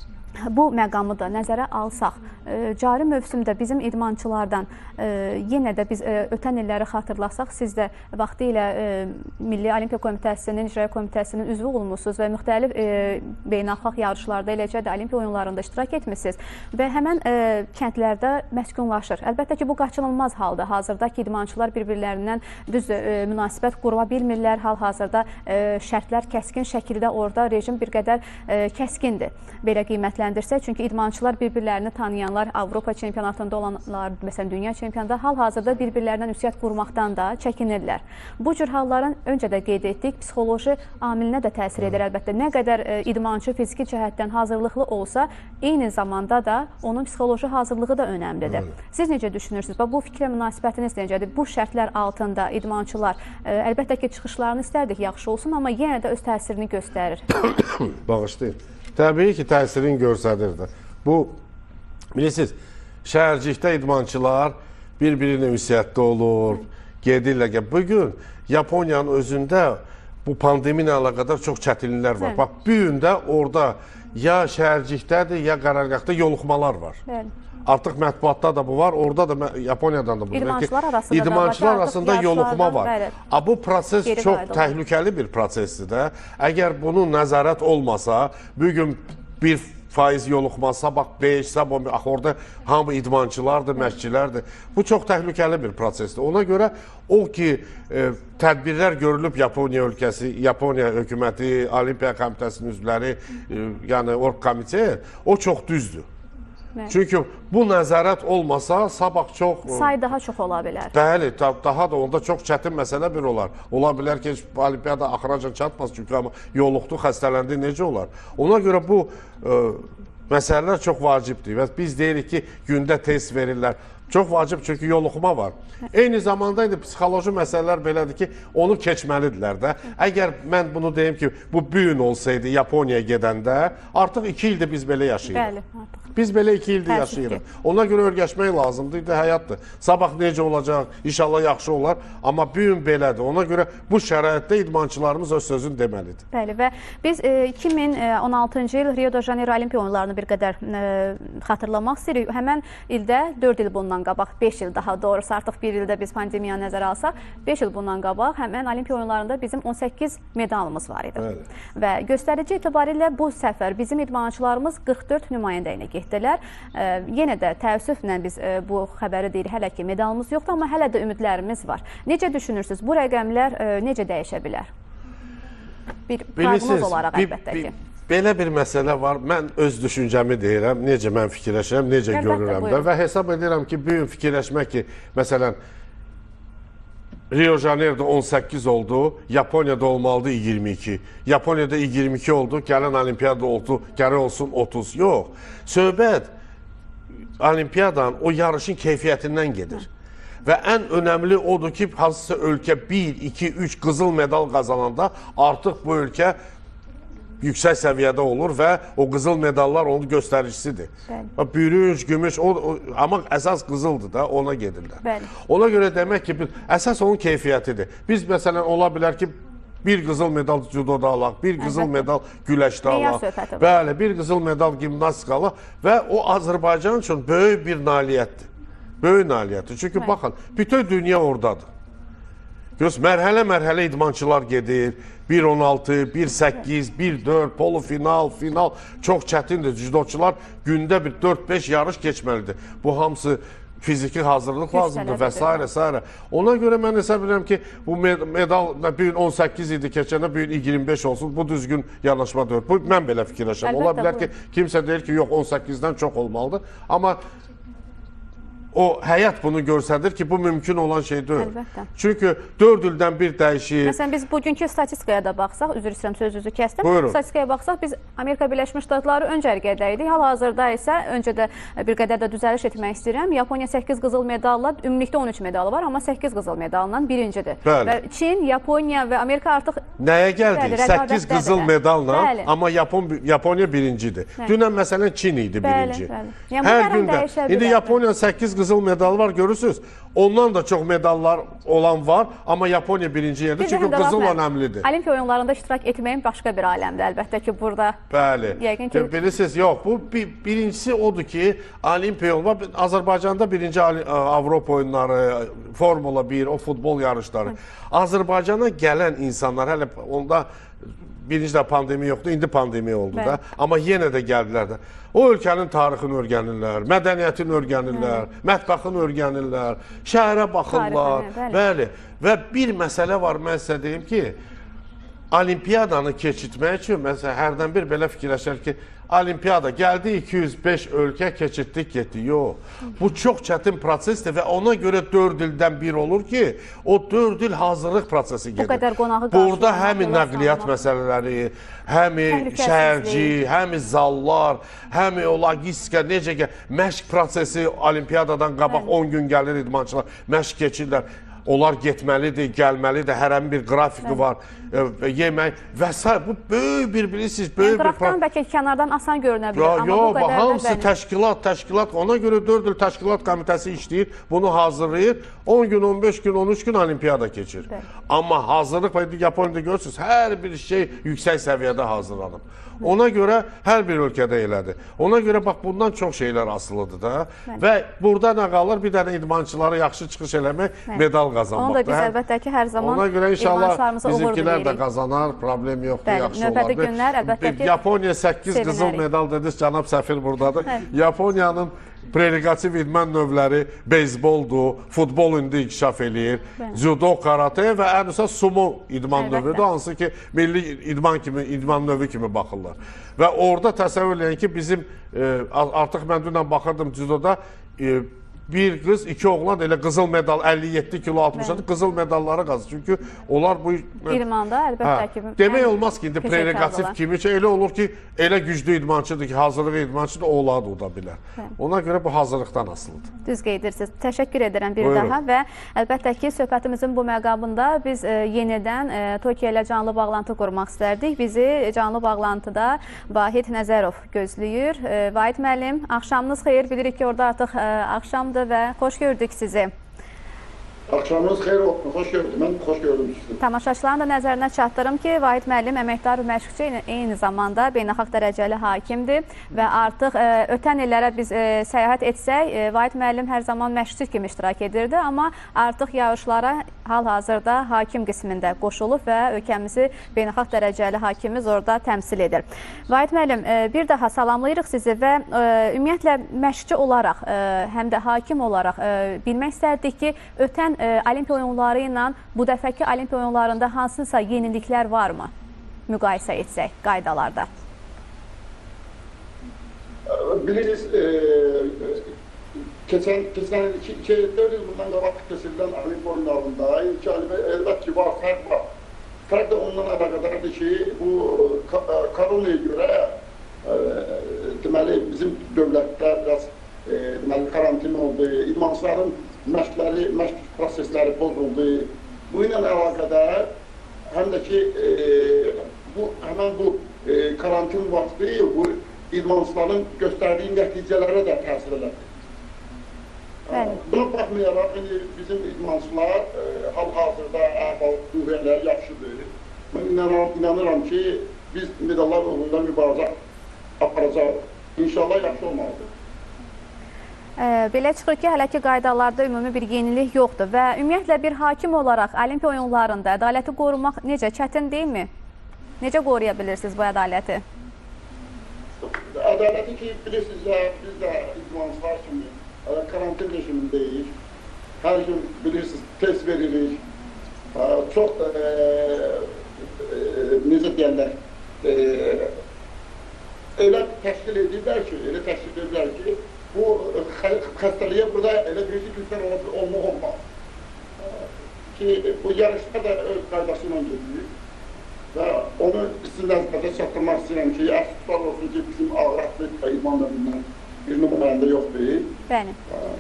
bu məqamı da nəzərə alsaq, cari mövsümdə bizim idmançılardan yenə də biz ötən illəri xatırlasaq, siz də vaxtilə Milli Olimpiya Komitəsinin, İcra Komitəsinin üzvü olmusunuz və müxtəlif beynəlxalq yarışlarda, eləcə də Olimpiya oyunlarında iştirak etmişsiniz və həmən kəndlərdə məskunlaşır. Əlbəttə ki, bu qaçınılmaz haldır. Hazırda ki, idmançılar bir-birlərindən düz münasibət qurma bilmirlər. Hal-hazırda şərtlər kəskin şəkildə orada rejim bir qədər kəskindir. Belə qiymətləndirsə, çünki idmançılar bir-birlərini tanıyanlar, Avropa çempionatında olanlar, məsələn, dünya çempionatında hal-hazırda bir-birlərindən ünsiyyət qurmaqdan da çəkinirlər. Bu cür halların öncə də qeyd etdik, psixoloji amilinə də təsir edir əlbəttə. Nə qədər idmançı fiziki cəhətdən hazırlıqlı olsa, eyni zamanda da onun psixoloji hazırlığı da önəmlidir. Siz necə düşünürsünüz? Bu fikrə münasibətiniz necədir? Bu şərtlər altında idmançılar, əlbəttə ki, çıxışlarını istərdik yaxşı olsun, amma yenə də öz təsirini göstərir. Bağışlayın. Təbii ki, təsirini göstərir də. Bu, bilirsiniz, şəhərcikdə idmançılar bir-birinə ünsiyyətdə olur, gedirlər. Bugün Yaponiyanın özündə bu pandemiya ilə əlaqədar çox çətinliklər var. Bax, bu gün də orada ya şəhərcikdədir, ya qərargahda yoluxmalar var. Bəli. Artıq mətbuatda da bu var, orada da Yaponiyadan da bu var. İdmançılar arasında, İdmançılar arasında yoluxma var. Bəli. Bu proses Geri çox qayıdılır. təhlükəli bir prosesdir də. Əgər bunun nəzarət olmasa, bugün bir faiz yoluxmasa, bax beş, sabah, orada hamı idmançılardır, məşqçilərdir. Bu çox təhlükəli bir prosesdir. Ona görə o ki, e, tədbirlər görülüb Yaponiya ölkəsi, Yaponiya hökuməti, Olimpiya Komitəsinin üzvləri, e, yəni Orq komitə, o çox düzdür. Çünki bu nəzarət olmasa, sabah çox... Say daha çox ola bilər. Bəli, daha da onda çox çətin məsələ bir olar. Ola bilər ki, olimpiyada axıracan çatmaz, çünki amma yoluxdu, xəstələndi, necə olar? Ona görə bu ə, məsələlər çox vacibdir və biz deyirik ki, gündə test verirlər. Çox vacib, çünki yoluxma var. Eyni zamanda indi psixoloji məsələlər belədir ki, onu keçməlidirlər də. Əgər mən bunu deyim ki, bu bu gün olsaydı Yaponiyaya gedəndə, artıq iki ildir biz belə yaşayırıq. Bəli, artıq. Biz belə iki ildir yaşayırıq. Ona görə örgəşmək lazımdır, indi həyatdır. Sabah necə olacaq, inşallah yaxşı olar, amma bu gün belədir. Ona görə bu şəraitdə idmançılarımız öz sözünü deməlidir. Bəli və biz iki min on altıncı il Rio de Janeiro Olimpiya oyunlarını bir qədər xatırlamaq istəyirik. Həmən ildə dörd il bundan qabaq, beş il daha doğrusu, artıq bir ildə biz pandemiyanı nəzərə alsaq, beş il bundan qabaq həmən Olimpiya oyunlarında bizim on səkkiz medalımız var idi. Bəli. Və göstərici etibarilə bu səfər bizim idmançılarımız qırx dörd nümayəndə ilə getdilər. E, yenə də təəssüflə biz e, bu xəbəri deyirik, hələ ki medalımız yoxdur, amma hələ də ümidlərimiz var. Necə düşünürsünüz? Bu rəqəmlər e, necə dəyişə bilər? Bir proqnoz olaraq əlbəttə ki. Belə bir məsələ var. Mən öz düşüncəmi deyirəm, necə mən fikirləşirəm, necə əlbəttə, görürəm buyurun. də və hesab edirəm ki, bu gün fikirləşmək ki, məsələn, Rio de Janeiro'da on səkkiz oldu, Yaponiyada olmalıdır iyirmi iki. Yaponiyada iyirmi iki oldu, gələn olimpiyada oldu, gələ olsun otuz. Yox, söhbət olimpiyadan, o yarışın keyfiyyətindən gedir. Və ən önəmli odur ki, hansısa ölkə bir, iki, üç qızıl medal qazananda artıq bu ölkə yüksək səviyyədə olur və o qızıl medallar onun göstəricisidir. Bəli. Bürünc, gümüş, o, o, amma əsas qızıldır da, ona gedirlər. Bəli. Ona görə demək ki, biz, əsas onun keyfiyyətidir. Biz məsələn, ola bilər ki, bir qızıl medal judoda alaq, bir qızıl əlbəttə. medal güləşdə alaq, bəli, bir qızıl medal gimnastika alaq və o Azərbaycan üçün böyük bir nailiyyətdir. Böyük nailiyyətdir. Çünki bəli. baxın, bütün dünya oradadır. Göz, mərhələ-mərhələ idmançılar gedir. bir on altı, bir səkkiz, bir dörd, polofinal, final. Çox çətindir. Judoçular gündə bir dörd beş yarış keçməlidir. Bu hamısı fiziki hazırlıq lazımdır və s. s. Ona görə mən hesab edirəm ki, bu medal bir gün on səkkiz idi keçəndə, bir gün iyirmi beş olsun. Bu düzgün yanaşmadır. Bu, mən belə fikirləşəm. Ola bilər ki, kimsə deyir ki, yox on səkkizdən çox olmalıdır. Amma o həyat bunu göstərir ki, bu mümkün olan şey deyil. Əlbəttə. Çünki dörd ildən bir dəyişir. Məsələn, biz bugünkü statistikaya da baxsaq, üzr istəyirəm, sözünüzü kəsdim. Buyurun. Statistikaya baxsaq, biz Amerika Birləşmiş Ştatları ön cərgədə idik. Hal-hazırda isə öncə də bir qədər də düzəliş etmək istəyirəm. Yaponiya səkkiz qızıl medalla, ümumilikdə on üç medalı var, amma səkkiz qızıl medalla birincidir. Bəli. Və Çin, Yaponiya və Amerika artıq nəyə gəldik? səkkiz qızıl medalla, bəli. amma Yapon Yaponiya birincidir. Bəli. Dünən məsələn Çin idi birinci. Bəli, bəli. Yəni, hər gündə. İndi Yaponiya səkkiz qızıl medal var, görürsünüz. Ondan da çox medallar olan var, amma Yaponiya birinci yerdə, çünki qızıl önəmlidir. Olimpiya oyunlarında iştirak etməyin başqa bir aləmdir, əlbəttə ki, burada. Bəli. Yəqin ki, bilirsiniz, yox, bu bir, birincisi odur ki, Olimpiya oyunları, Azərbaycanda birinci Avropa oyunları, Formula bir, o futbol yarışları. Azərbaycana gələn insanlar, hələ onda birinci də pandemiya yoxdur, indi pandemiya oldu da, amma yenə də gəldilər də. O ölkənin tarixini öyrənirlər, mədəniyyətini öyrənirlər, mətbəxini öyrənirlər, şəhərə baxırlar. Bəli. Və bir məsələ var, mən sizə deyim ki, olimpiyadanı keçirtmək üçün, məsələn, hərdən bir belə fikirləşər ki, olimpiyada gəldi, iki yüz beş ölkə keçirtdik, getdi. Yox, bu çox çətin prosesdir və ona görə dörd ildən bir olur ki, o dörd il hazırlıq prosesi gedir. Bu qədər qonağı qarşılamaq. Burada həmi nəqliyyat məsələləri, həmi şəhərci, həmi zallar, həmi o logistika, necə gəl, məşq prosesi olimpiyadadan qabaq on gün gəlir idmançılar, məşq keçirlər. Onlar getməlidir, gəlməlidir, hərəmin bir qrafiki var, e, yemək və s. Bu böyük bir, bilirsiniz, böyük bir... Qrafdan bəlkə kənardan asan görünə bilir, amma yo, bu qədər də hamısı təşkilat, təşkilat, ona görə dörd il təşkilat komitəsi işləyir, bunu hazırlayır, on gün, on beş gün, on üç gün olimpiyada keçir. Bəli. Amma hazırlıq, Yaponiyada görürsünüz, hər bir şey yüksək səviyyədə hazırlanıb. Ona görə hər bir ölkədə elədir. Ona görə bax, bundan çox şeylər asılıdır da. Bəli. Və burada nə qalır? Bir dənə idmançılara yaxşı çıxış eləmək, bəli, medal qazanmaq. Onu da biz əlbəttə ki, hər zaman ona görə inşallah bizimkilər də qazanar, problem yoxdur, bəli, yaxşı olardı. Növbəti günlər əlbəttə ki, Yaponiya səkkiz qızıl medal dediniz, cənab səfir buradadır. Bəli. Yaponiyanın prerogativ idman növləri beyzboldur, futbol indi inkişaf eləyir, judo, karate və ən üstə sumo idman növüdür, hansı ki, milli idman kimi, idman növü kimi baxırlar. Və orada təsəvvür edin ki, bizim, e, artıq mən dünən baxırdım judoda, e, bir qız, iki oğlan elə qızıl medal, əlli yeddi kilo, altmış qızıl medallara qazır. Çünki onlar bu... İdmanda əlbəttə ki... Demək olmaz ki, indi prerogativ kimi, elə olur ki, elə güclü idmançıdır ki, hazırlığı idmançıdır, ola da uda bilər. Ona görə bu hazırlıqdan asılıdır. Düz qeydirsiniz. Təşəkkür edirəm bir Buyurun. daha və əlbəttə ki, söhbətimizin bu məqamında biz e, yenidən e, Tokyo ilə canlı bağlantı qurmaq istərdik. Bizi canlı bağlantıda Vahid Nəzərov gözləyir. E, Vahid müəllim, axşamınız xeyir. Bilirik ki, orada artıq e, axşamdır və xoş gördük sizi. Axşamınız xeyir olsun, xoş gördüm, mən xoş gördüm sizi. Tamaşaçıların da nəzərinə çatdırım ki, Vahid müəllim əməkdar məşqçi, eyni zamanda beynəlxalq dərəcəli hakimdir və artıq e, ötən illərə biz e, səyahət etsək, e, Vahid müəllim hər zaman məşqçi kimi iştirak edirdi, amma artıq yarışlara hal-hazırda hakim qismində qoşulub və ölkəmizi beynəlxalq dərəcəli hakimimiz orada təmsil edir. Vahid müəllim, e, bir daha salamlayırıq sizi və e, ümumiyyətlə məşqçi olaraq, e, həm də hakim olaraq e, bilmək istərdik ki, ötən Olimpiya oyunları ilə bu dəfəki Olimpiya oyunlarında hansısa yeniliklər varmı? Müqayisə etsək qaydalarda. Biliriz, e, keçən, keçən iki dörd il bundan qabaq keçirilən Olimpiya oyunlarında ilk əlbət ki, var, fərq var. Fərq də ondan əlaqədardır ki, bu koronaya görə e, deməli, bizim dövlətlər biraz e, deməli, karantin oldu, idmançıların məşqləri, məşq prosesləri pozuldu. Bu ilə əlaqədar həm də ki, e, bu, həmən bu e, karantin vaxtı bu idmançıların göstərdiyi nəticələrə də təsir edir. Buna baxmayaraq, bizim idmançılar e, hal-hazırda əhval-ruhiyyələr yaxşıdır. Mən inanıram, inanıram ki, biz medallar uğrunda mübarizə aparacaq. İnşallah yaxşı olmalıdır. Belə çıxır ki, hələ ki qaydalarda ümumi bir yenilik yoxdur və ümumiyyətlə bir hakim olaraq Olimpiya oyunlarında ədaləti qorumaq necə, çətin deyilmi? Necə qoruya bilirsiniz bu ədaləti? Ədaləti ki, bilirsiniz, biz də idmançılar kimi karantin rejimindəyik. Hər gün bilirsiniz, test veririk. Çox, e, e, necə deyərlər, e, elə təşkil edirlər ki, elə təşkil edirlər ki, bu hastalığa burada elə bir güçler olmaq olmaz. Ki bu yarışda da öz qaydasıyla gedir. Və onu sizin nəzərdə çatdırmaq istəyirəm ki, əfsuslar olsun ki, bizim ağır atletika idman növündən bir nümayəndə yoxdur. Bəli.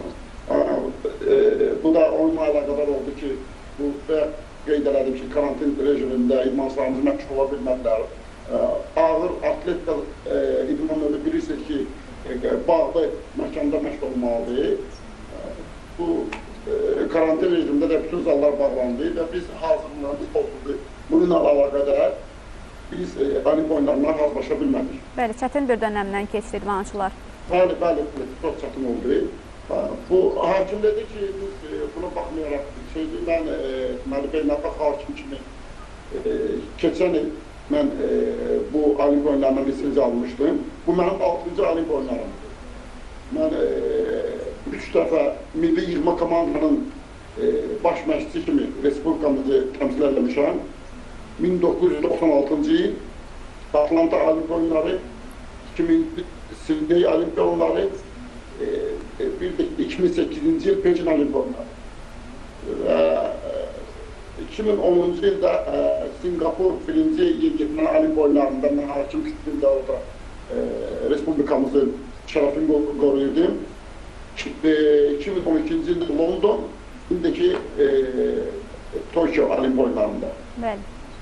Bu da onunla əlaqədar oldu ki, bu qeyd elədim ki, karantin rejimində idmançılarımız məşğul ola bilmədilər. Ağır atletika idman növü bilirsiniz ki, bağlı məkanda məşğul olmalıdır. Bu karantin rejimində də bütün zallar bağlandı və biz hazırlığımız oldu. Bununla əlaqədar biz olimpiya oyunlarına hazırlaşa bilmədik. Bəli, çətin bir dönəmdən keçdi idmançılar. Bəli, bəli, çox çətin oldu. Bu hakim dedi ki, biz buna baxmayaraq şeydi, mən deməli beynəlxalq hakim kimi keçən il mən bu olimpiya oyunlarına lisenziya almışdım. Bu mənim altıncı olimpiya oyunlarımdır. Mən üç dəfə milli yığma komandanın baş məşqçisi kimi respublikamızı təmsil etmişəm. min doqquz yüz doxsan altıncı il Atlanta Olimpiya oyunları, iki min Sidney Olimpiya oyunları, bir de iki bin səkkizinci il Pekin Olimpiya oyunları. Və iki min onuncu ildə Singapur birinci yeniyetmə Olimpiya oyunlarında mən hakim kütündə orada respublikamızın şərəfini qoruyurdum. iki bin on ikinci ildə London, indiki Tokyo Olimpiya oyunlarında. Bəli.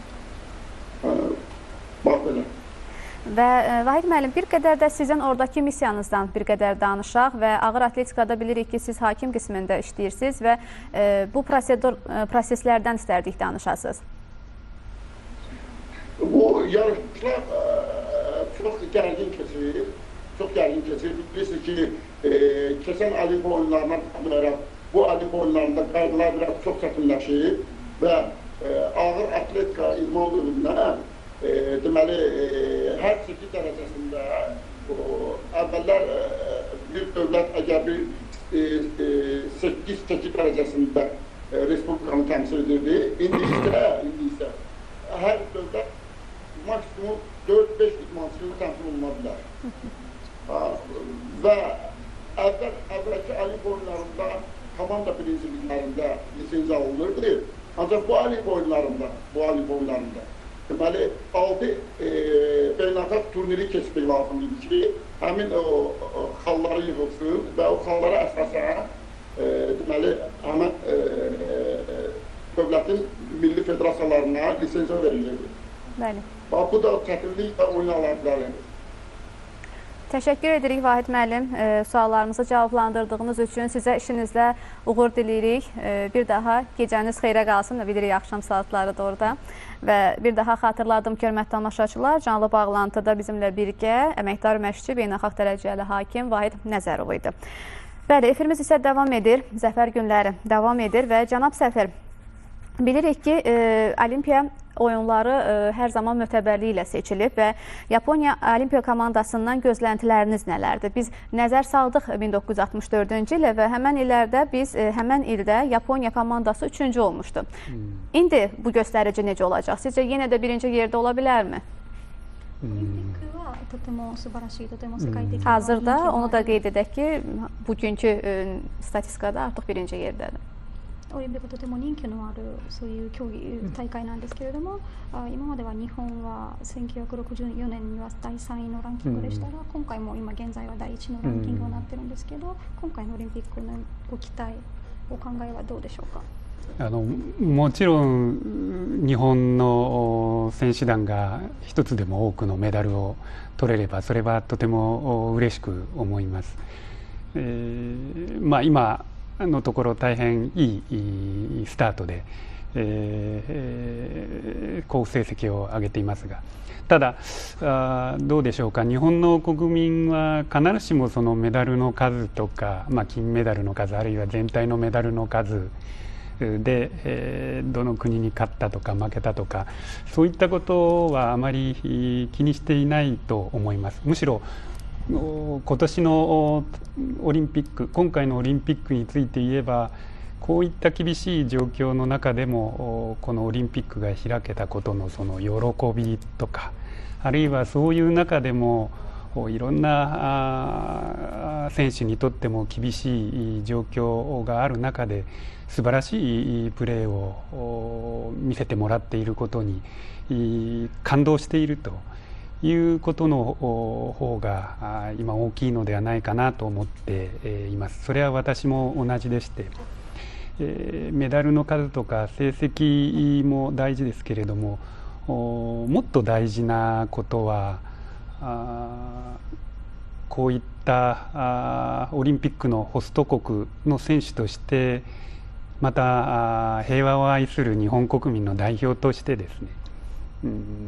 Bax belə. Və Vahid müəllim, bir qədər də sizin oradakı missiyanızdan bir qədər danışaq və ağır atletikada bilirik ki, siz hakim qismində işləyirsiniz və e, bu prosedur, e, proseslərdən istərdik danışasınız. Bu yarışlar e, çox gərgin keçir, çox gərgin keçir. Bilirsiniz ki, e, keçən olimpiya oyunlarına baxmayaraq, bu olimpiya oyunlarında qaydalar biraz çox çətinləşir və e, ağır atletika idman növündən E, deməli, e, hər çəki dərəcəsində əvvəllər e, bir dövlət əgər bir e, e, səkkiz çəki dərəcəsində e, respublikanı təmsil edirdi, indi isə, indi isə hər dövlət maksimum dörd beş idmançını təmsil oluna bilər. Və əvvəl, əvvəlki olimpiya oyunlarında komanda birinciliklərində lisenziya alınırdı. Ancaq bu olimpiya oyunlarında, bu olimpiya oyunlarında deməli, altı e, beynəlxalq turniri keçmək lazımdır ki, həmin o, o xalları yığılsın və o xallara əsasən e, deməli, həmin e, e, dövlətin milli federasiyalarına lisenziya verilirdi. Bəli. Bu da çətinlik və oyun alanlarıdır. Təşəkkür edirik Vahid müəllim, e, suallarımızı cavablandırdığınız üçün sizə işinizlə uğur diləyirik. E, bir daha gecəniz xeyrə qalsın da bilirik axşam saatlarıdır orada. Və bir daha xatırladım ki, hörmətli tamaşaçılar, canlı bağlantıda bizimlə birgə əməkdar məşqçi, beynəlxalq dərəcəli hakim Vahid Nəzərov idi. Bəli, efirimiz isə davam edir, Zəfər günləri davam edir və cənab Səfər, bilirik ki, e, olimpiya oyunları e, hər zaman mötəbərliyi ilə seçilib və Yaponiya olimpiya komandasından gözləntiləriniz nələrdir? Biz nəzər saldıq min doqquz yüz altmış dördüncü ilə və həmən illərdə biz e, həmən ildə Yaponiya komandası üçüncü olmuşdu. Hmm. İndi bu göstərici necə olacaq? Sizcə yenə də birinci yerdə ola bilərmi? Hmm. Hazırda onu da qeyd edək ki, bugünkü e, statistikada artıq birinci yerdədir. オリンピックとても人気のあるそういう競技大会なんですけれども、今までは日本はせんきゅうひゃくろくじゅうよねんにはだいさんいのランキングでしたが、今回も今現在はだいいちのランキングになってるんですけど、今回のオリンピックのご期待、お考えはどうでしょうか。 あのもちろん日本の選手団が一つでも多くのメダルを取れればそれはとても嬉しく思います。えーまあ、今のところ大変いいスタートで、えー、好成績を上げていますが、ただあどうでしょうか、日本の国民は必ずしもそのメダルの数とか、まあ、金メダルの数あるいは全体のメダルの数で、えー、どの国に勝ったとか負けたとかそういったことはあまり気にしていないと思います。むしろ今年のオリンピック、今回のオリンピックについて言えば、こういった厳しい状況の中でもこのオリンピックが開けたことのその喜びとか、あるいはそういう中でもいろんな選手にとっても厳しい状況がある中で素晴らしいプレーを見せてもらっていることに感動しているということの方が今大きいのではないかなと思っています。それは私も同じでして、メダルの数とか成績も大事ですけれども、もっと大事なことはこういったオリンピックのホスト国の選手として、また平和を愛する日本国民の代表としてですね、うん、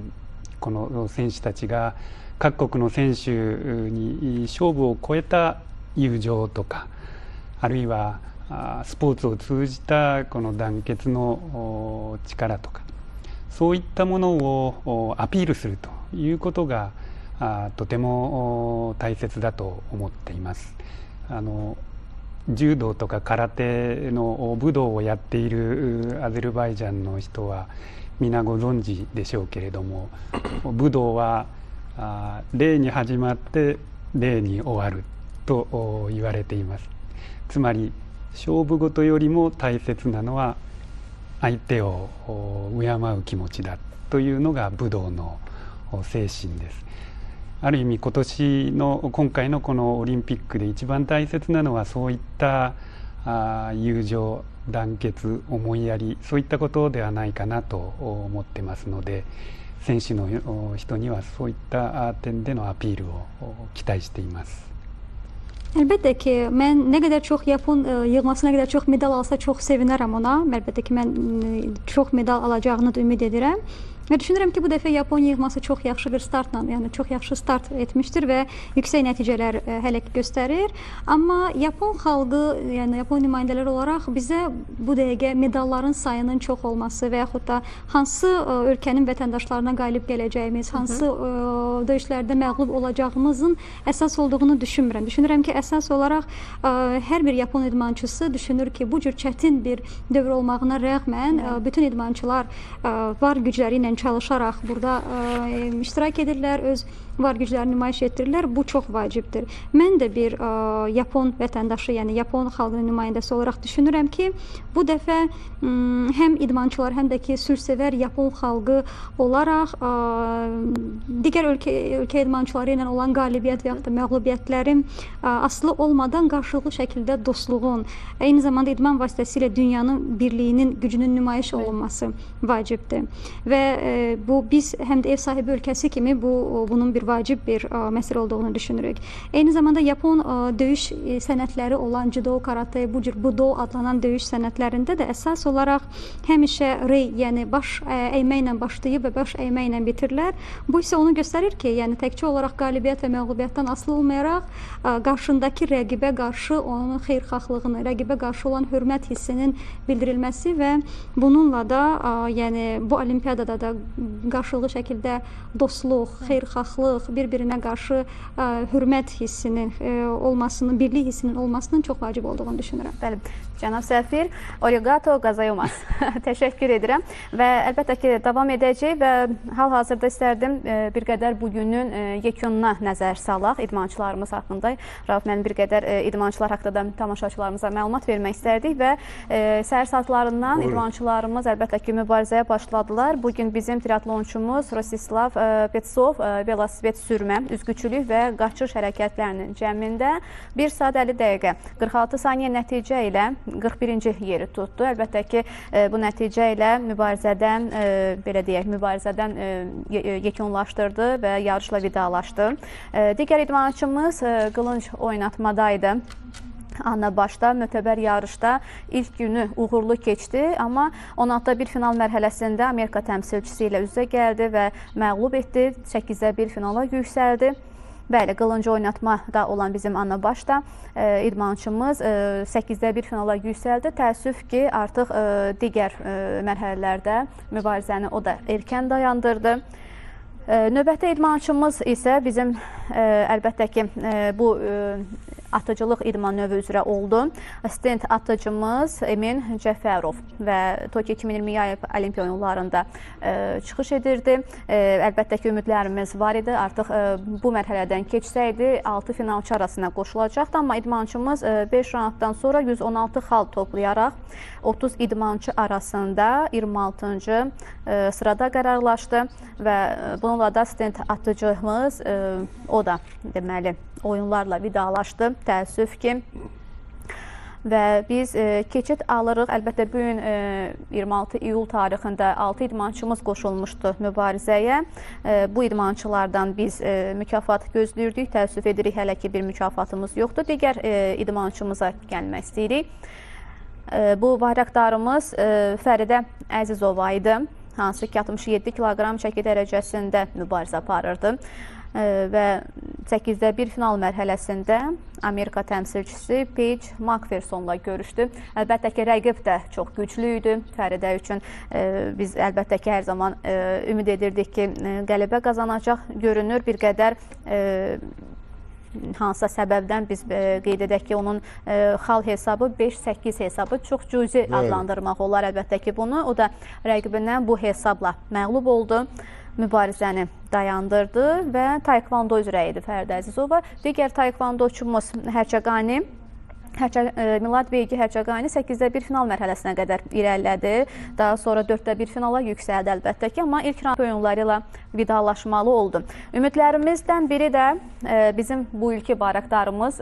この選手たちが各国の選手に勝負を超えた友情とか、あるいはスポーツを通じたこの団結の力とか、そういったものをアピールするということがとても大切だと思っています。あの柔道とか空手の武道をやっているアゼルバイジャンの人は皆ご存知でしょうけれども、武道は礼に始まって礼に終わると言われています。つまり勝負事よりも大切なのは相手を敬う気持ちだというのが武道の精神です。ある意味今年の今回のこのオリンピックで一番大切なのはそういった友情、団結、思いやり、そういったことではないかなと思ってますので、選手の人にはそういった点でのアピールを期待しています。 Əlbəttə ki, mən nə qədər çox Yapon yığması, nə qədər çox medal alsa çox sevinərəm ona. Əlbəttə ki, mən çox medal alacağını da ümid edirəm. Və düşünürəm ki, bu dəfə Yapon yığması çox yaxşı bir startla, yəni çox yaxşı start etmişdir və yüksək nəticələr hələ ki göstərir. Amma Yapon xalqı, yəni Yapon nümayəndələri olaraq bizə bu dəqiqə medalların sayının çox olması və yaxud da hansı ölkənin vətəndaşlarına qalib gələcəyimiz, hansı döyüşlərdə məğlub olacağımızın əsas olduğunu düşünmürəm. Düşünürəm ki, əsas olaraq hər bir Yapon idmançısı düşünür ki, bu cür çətin bir dövr olmağına rəğmən bütün idmançılar var gücləri ilə çalışaraq burada ə, iştirak edirlər, öz var güclərini nümayiş etdirirlər. Bu çox vacibdir. Mən də bir ə, Yapon vətəndaşı, yəni Yapon xalqının nümayəndəsi olaraq düşünürəm ki, bu dəfə ə, həm idmançılar, həm də ki sülhsevər Yapon xalqı olaraq ə, digər ölkə, ölkə idmançıları ilə olan qalibiyyət və yaxud da məğlubiyyətlərin ə, asılı olmadan qarşılıqlı şəkildə dostluğun, eyni zamanda idman vasitəsilə dünyanın birliyinin, gücünün nümayiş olunması vacibdir. Və ə, bu biz həm də ev sahibi ölkəsi kimi bu bunun bir vacib bir ə, məsələ olduğunu düşünürük. Eyni zamanda Yapon ə, döyüş sənətləri olan judo, karate, bu cür budo adlanan döyüş sənətlərində də əsas olaraq həmişə rey, yəni baş ə, əyməklə başlayıb və baş əyməklə bitirilər. Bu isə onu göstərir ki, yəni təkcə olaraq qalibiyyət və məğlubiyyətdən asılı olmayaraq ə, qarşındakı rəqibə qarşı onun xeyirxahlığını, rəqibə qarşı olan hörmət hissinin bildirilməsi və bununla da ə, yəni bu olimpiyadada da qarşılıqlı şəkildə dostluq, xeyirxahlıq, bir-birinə qarşı ə, hörmət hissinin ə, olmasının, birlik hissinin olmasının çox vacib olduğunu düşünürəm. Bəli, cənab səfir, origato gozaimasu. Təşəkkür edirəm və əlbəttə ki, davam edəcək və hal-hazırda istərdim ə, bir qədər bugünün ə, yekununa nəzər salaq idmançılarımız haqqında. Rauf, mən bir qədər ə, idmançılar haqqında da tamaşaçılarımıza məlumat vermək istərdik və ə, səhər saatlarından Buyurun. idmançılarımız əlbəttə ki, mübarizəyə başladılar. Bugün bizim triatlonçumuz Rostislav ə, Petsov ə, velosiped sürmə, üzgüçülük və qaçış hərəkətlərinin cəmində bir saat əlli dəqiqə qırx altı saniyə nəticə ilə qırx birinci yeri tutdu. Əlbəttə ki, bu nəticə ilə mübarizədən, belə deyək, mübarizədən yekunlaşdırdı və yarışla vidalaşdı. Digər idmançımız qılınc oynatmadaydı. Anna başda mötəbər yarışda ilk günü uğurlu keçdi, amma on altıda bir final mərhələsində Amerika təmsilçisi ilə üzə gəldi və məğlub etdi, səkkizdə bir finala yüksəldi. Bəli, qılıncı oynatmada olan bizim Anna başda e, idmançımız e, səkkizdə bir finala yüksəldi. Təəssüf ki, artıq e, digər e, mərhələlərdə mübarizəni o da erkən dayandırdı. Növbəti idmançımız isə bizim ə, əlbəttə ki, ə, bu ə, atıcılıq idman növü üzrə oldu. Stent atıcımız Emin Cəfərov və Tokyo iki min iyirmi Olimpiya oyunlarında e, çıxış edirdi. E, əlbəttə ki, ümidlərimiz var idi. Artıq e, bu mərhələdən keçsəydi altı finalçı arasına qoşulacaqdı, amma idmançımız e, beş raunddan sonra yüz on altı xal toplayaraq otuz idmançı arasında iyirmi altıncı e, sırada qərarlaşdı və bununla da stent atıcımız e, o da deməli oyunlarla vidalaşdı. Təəssüf ki, və biz e, keçid alırıq. Əlbəttə bu gün e, iyirmi altı iyul tarixində altı idmançımız qoşulmuşdu mübarizəyə. E, bu idmançılardan biz e, mükafat gözləyirdik. Təəssüf edirik, hələ ki bir mükafatımız yoxdur. Digər e, idmançımıza gəlmək istəyirik. E, bu bayraqdarımız e, Fəridə Əzizova idi, hansı ki altmış yeddi kiloqram çəki dərəcəsində mübarizə aparırdı. Və səkkizdə bir final mərhələsində Amerika təmsilçisi Paige Macphersonla görüşdü. Əlbəttə ki, rəqib də çox güclü idi Fəridə üçün. Biz əlbəttə ki, hər zaman ümid edirdik ki, qələbə qazanacaq görünür. Bir qədər hansısa səbəbdən biz qeyd edək ki, onun xal hesabı beş səkkiz hesabı çox cüzi adlandırmaq olar əlbəttə ki bunu. O da rəqibindən bu hesabla məğlub oldu. Mübarizəni dayandırdı və taekvondo üzrə idi Fəridə Əzizova. Digər taekvondoçumuz Hərçəqani, Milad Beygi Hərçəqani səkkizdə bir final mərhələsinə qədər irəlilədi. Daha sonra dörddə bir finala yüksəldi əlbəttə ki, amma ilk round oyunları ilə vidalaşmalı oldu. Ümidlərimizdən biri də bizim bu ilki bayraqdarımız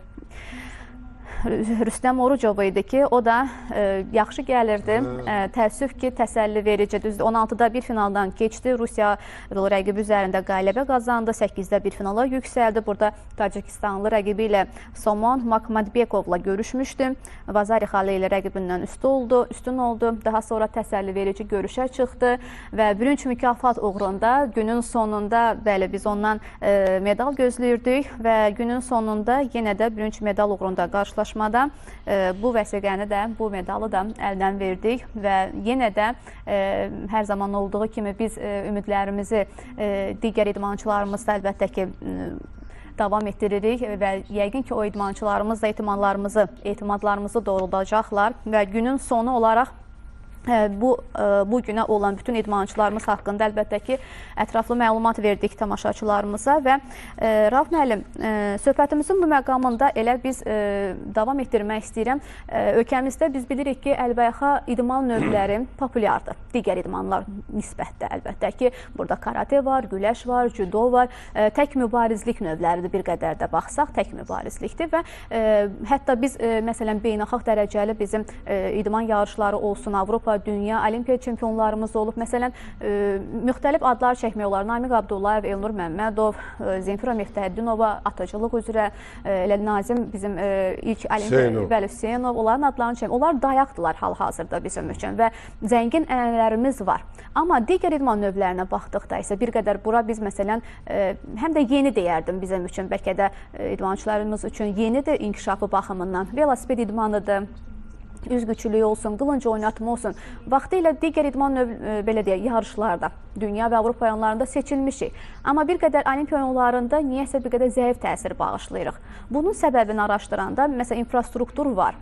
Rüstəm Orucov idi ki, o da e, yaxşı gəlirdi. E, təəssüf ki, təsəlli verici. Düzdür, on altıda bir finaldan keçdi. Rusiya rəqibi üzərində qələbə qazandı. səkkizdə bir finala yüksəldi. Burada Tacikistanlı rəqibi ilə Somon Makmadbekovla görüşmüşdü. Vazari Xali ilə rəqibindən üstün oldu, üstün oldu. Daha sonra təsəlli verici görüşə çıxdı və bürünc mükafat uğrunda günün sonunda bəli biz ondan e, medal gözləyirdik və günün sonunda yenə də bürünc medal uğrunda qarşılaşdıq. Bu vəsiqəni də, bu medalı da əldən verdik və yenə də e, hər zaman olduğu kimi biz e, ümidlərimizi e, digər idmançılarımız da əlbəttə ki e, davam etdiririk və yəqin ki o idmançılarımız da etimadlarımızı, etimadlarımızı doğrulacaqlar və günün sonu olaraq Bu, bu günə olan bütün idmançılarımız haqqında əlbəttə ki, ətraflı məlumat verdik tamaşaçılarımıza və Rauf müəllim, söhbətimizin bu məqamında elə biz davam etdirmək istəyirəm. Ölkəmizdə biz bilirik ki, əlbəyaxa idman növləri populyardır. Digər idmanlar nisbətdə əlbəttə ki, burada karate var, güləş var, judo var, tək mübarizlik növləridir bir qədər də baxsaq, tək mübarizlikdir və hətta biz, məsələn, beynəlxalq dərəcəli bizim idman yarışları olsun, Avropa, dünya, olimpiya çempionlarımız olub. Məsələn, e, müxtəlif adlar çəkmək olar. Namiq Abdullayev, Elnur Məmmədov, e, Zemfira Meftəddinova, atıcılıq üzrə, e, elə Nazim bizim e, ilk olimpiya, bəli, Hüseynov, onların adlarını çəkmək. Onlar dayaqdılar hal-hazırda bizim üçün və zəngin ənənələrimiz var. Amma digər idman növlərinə baxdıqda isə bir qədər bura biz, məsələn, e, həm də yeni deyərdim bizim üçün, bəlkə də e, idmançılarımız üçün yenidir inkişafı baxımından. Velosiped idmanıdır, üz güclüyü olsun, qılınc oynatma olsun. Vaxtı ilə digər idman növ, belə deyək, yarışlarda, dünya və Avropa oyunlarında seçilmişik. Amma bir qədər olimpiya oyunlarında niyəsə bir qədər zəif təsir bağışlayırıq. Bunun səbəbini araşdıranda, məsələn, infrastruktur var.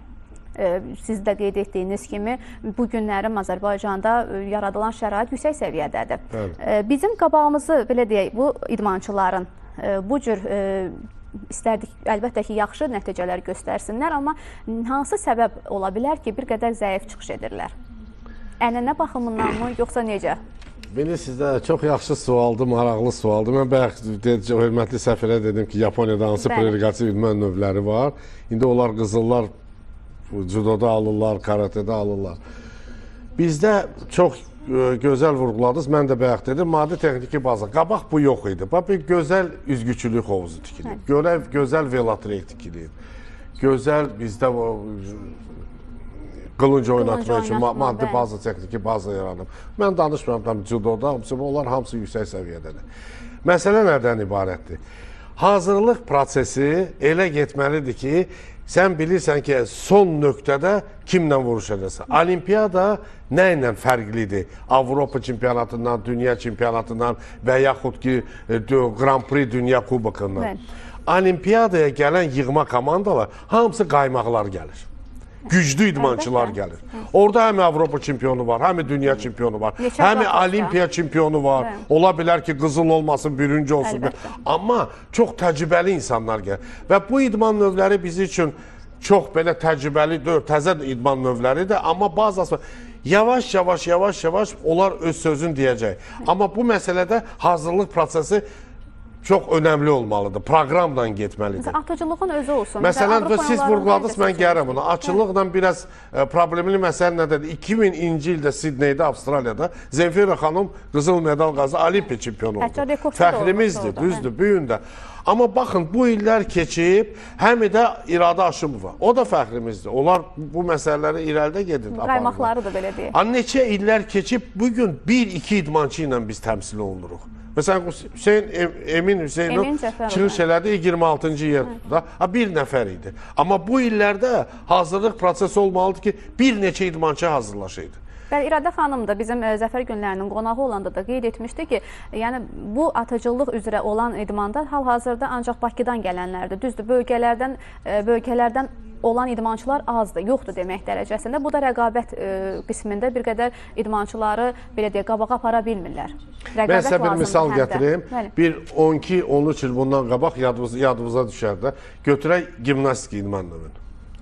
Siz də qeyd etdiyiniz kimi, bu günlərim Azərbaycanda yaradılan şərait yüksək səviyyədədir. Evet. Bizim qabağımızı, belə deyək, bu idmançıların bu cür İstərdik, əlbəttə ki, yaxşı nəticələr göstərsinlər, amma hansı səbəb ola bilər ki, bir qədər zəif çıxış edirlər? Ənənə baxımından mı, yoxsa necə? Bilirsiniz də, çox yaxşı sualdır, maraqlı sualdır. Mən bayaq hörmətli səfirə dedim ki, Yaponiyada hansı prerogativ idman növləri var. İndi onlar qızıllar judoda alırlar, karatedə alırlar. Bizdə çox gözəl vurğuladınız, mən də bayaq dedim, maddi texniki baza. Qabaq bu yox idi. Bax, bir gözəl üzgüçülük hovuzu tikilib, görəv, gözəl velotrek tikilib, gözəl bizdə qılınc oynatmaq üçün maddi baza, texniki baza yaranıb. Mən danışmıram tam judoda, onlar hamısı yüksək səviyyədədir. Məsələ nədən ibarətdir? Hazırlıq prosesi elə getməlidir ki, sən bilirsən ki, son nöqtədə kimlə vuruşacaqsan. Olimpiyada nə ilə fərqlidir? Avropa çempionatından, dünya çempionatından və yaxud ki, Grand Prix Dünya Kubokından. olimpiyadaya gələn yığma komandalar hamısı qaymaqlar gəlir. Güclü idmançılar gəlir. Orada həm Avropa çempionu var, həm dünya çempionu var, həm olimpiya çempionu var. Ola bilər ki, qızıl olmasın, birinci olsun. Amma çox təcrübəli insanlar gəlir. Və bu idman növləri bizim üçün çox belə təcrübəli deyil, təzə idman növləridir. Amma bazısı yavaş yavaş yavaş yavaş onlar öz sözünü deyəcək. Amma bu məsələdə hazırlıq prosesi çox önəmli olmalıdır. Proqramla getməlidir. Atıcılığın özü olsun. Məsələn, siz vurguladınız, mən gəlirəm buna. Açılıqla biraz e, problemli məsələ nədir? iki minci ildə Sidneydə, Avstraliyada Zemfira xanım qızıl medal qazandı, olimpiya çempionu oldu. Fəxrimizdir, düzdür, bu gün də. Amma baxın, bu illər keçib, həm də İradə Aşımova. O da fəxrimizdir. Onlar bu məsələləri irəlidə gedir. Qaymaqlarıdır, belə deyək. Neçə illər keçib, bugün bir iki idmançı ilə biz təmsil olunuruq. Məsələn, Hüseyin, Emin Hüseynov çıxış elədi iyirmi altıncı yerdə. Bir nəfər idi. Amma bu illərdə hazırlıq prosesi olmalıdır ki, bir neçə idmançı hazırlaşıydı. Bəli, İradə xanım da bizim e, Zəfər günlərinin qonağı olanda da qeyd etmişdi ki, yəni bu atıcılıq üzrə olan idmanda hal-hazırda ancaq Bakıdan gələnlərdir. Düzdür, bölgələrdən e, bölgələrdən olan idmançılar azdır, yoxdur demək dərəcəsində. Bu da rəqabət e, qismində bir qədər idmançıları belə deyək, qabağa apara bilmirlər. Rəqabət mən sizə bir misal gətireyim. Bəli. Bir on iki on üç il bundan qabaq yadımız, yadımıza düşər də. Götürək gimnastik idman növünü.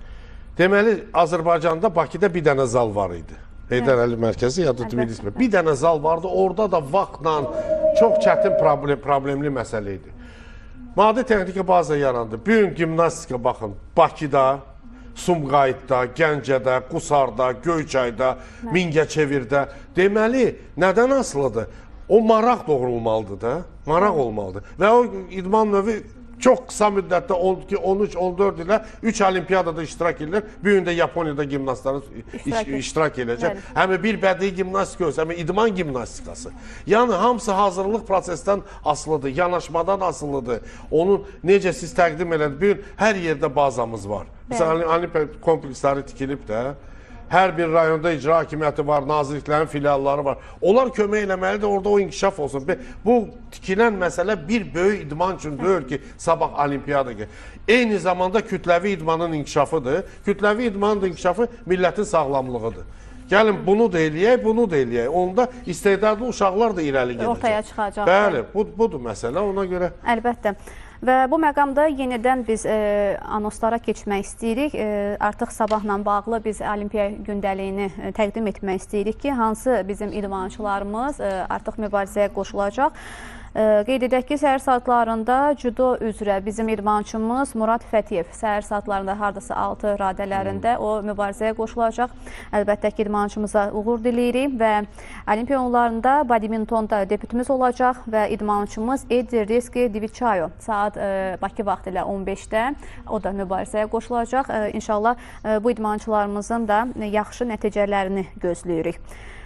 Deməli, Azərbaycanda Bakıda bir dənə zal var idi. Heydər Əliyev mərkəzi ya da Tbilisidə. Bir dənə zal vardı, orada da vaxtla çox çətin problem, problemli məsələ idi. Maddi texniki baza yarandı. Bu gün gimnastika baxın, Bakıda, Sumqayıtda, Gəncədə, Qusarda, Göyçayda, Mingəçevirdə. Deməli, nədən asılıdır? O maraq doğrulmalıdır da, maraq olmalıdır. Və o idman növü çox qısa müddətdə on üç on dörd ilə üç olimpiyadada iştirak edirlər. Bu gün də Yaponiyada gimnastları iştirak, iştirak edəcək. Həm bir bədii gimnastika olsa, həm idman gimnastikası. Yəni, hamısı hazırlıq prosesdən asılıdır, yanaşmadan asılıdır. Onun necə siz təqdim elədir, bu gün hər yerdə bazamız var. Məsələn, olimpiya kompleksləri tikilib də. Hər bir rayonda icra hakimiyyəti var, nazirliklərin filialları var. Onlar kömək eləməlidir, orada o inkişaf olsun. Bu tikilən məsələ bir böyük idman üçün deyil ki, sabah olimpiyada gəlir. Eyni zamanda kütləvi idmanın inkişafıdır. Kütləvi idmanın inkişafı millətin sağlamlığıdır. Gəlin, bunu da eləyək, bunu da eləyək. Onda istedadlı uşaqlar da irəli gedəcək. Ortaya çıxacaq. Bəli, bu, budur məsələ, ona görə. Əlbəttə. Və bu məqamda yenidən biz e, anonslara keçmək istəyirik. E, artıq sabahla bağlı biz olimpiya gündəliyini e, təqdim etmək istəyirik ki, hansı bizim idmançılarımız e, artıq mübarizəyə qoşulacaq. Qeyd edək ki, səhər saatlarında judo üzrə bizim idmançımız Murad Fətiyev səhər saatlarında hardasa altı radələrində o mübarizəyə qoşulacaq. Əlbəttə ki, idmançımıza uğur diləyirik və olimpiya oyunlarında badmintonda debütümüz olacaq və idmançımız Edi Reski Diviçayo saat e, Bakı vaxtı ilə on beşdə o da mübarizəyə qoşulacaq. E, İnşallah e, bu idmançılarımızın da yaxşı nəticələrini gözləyirik.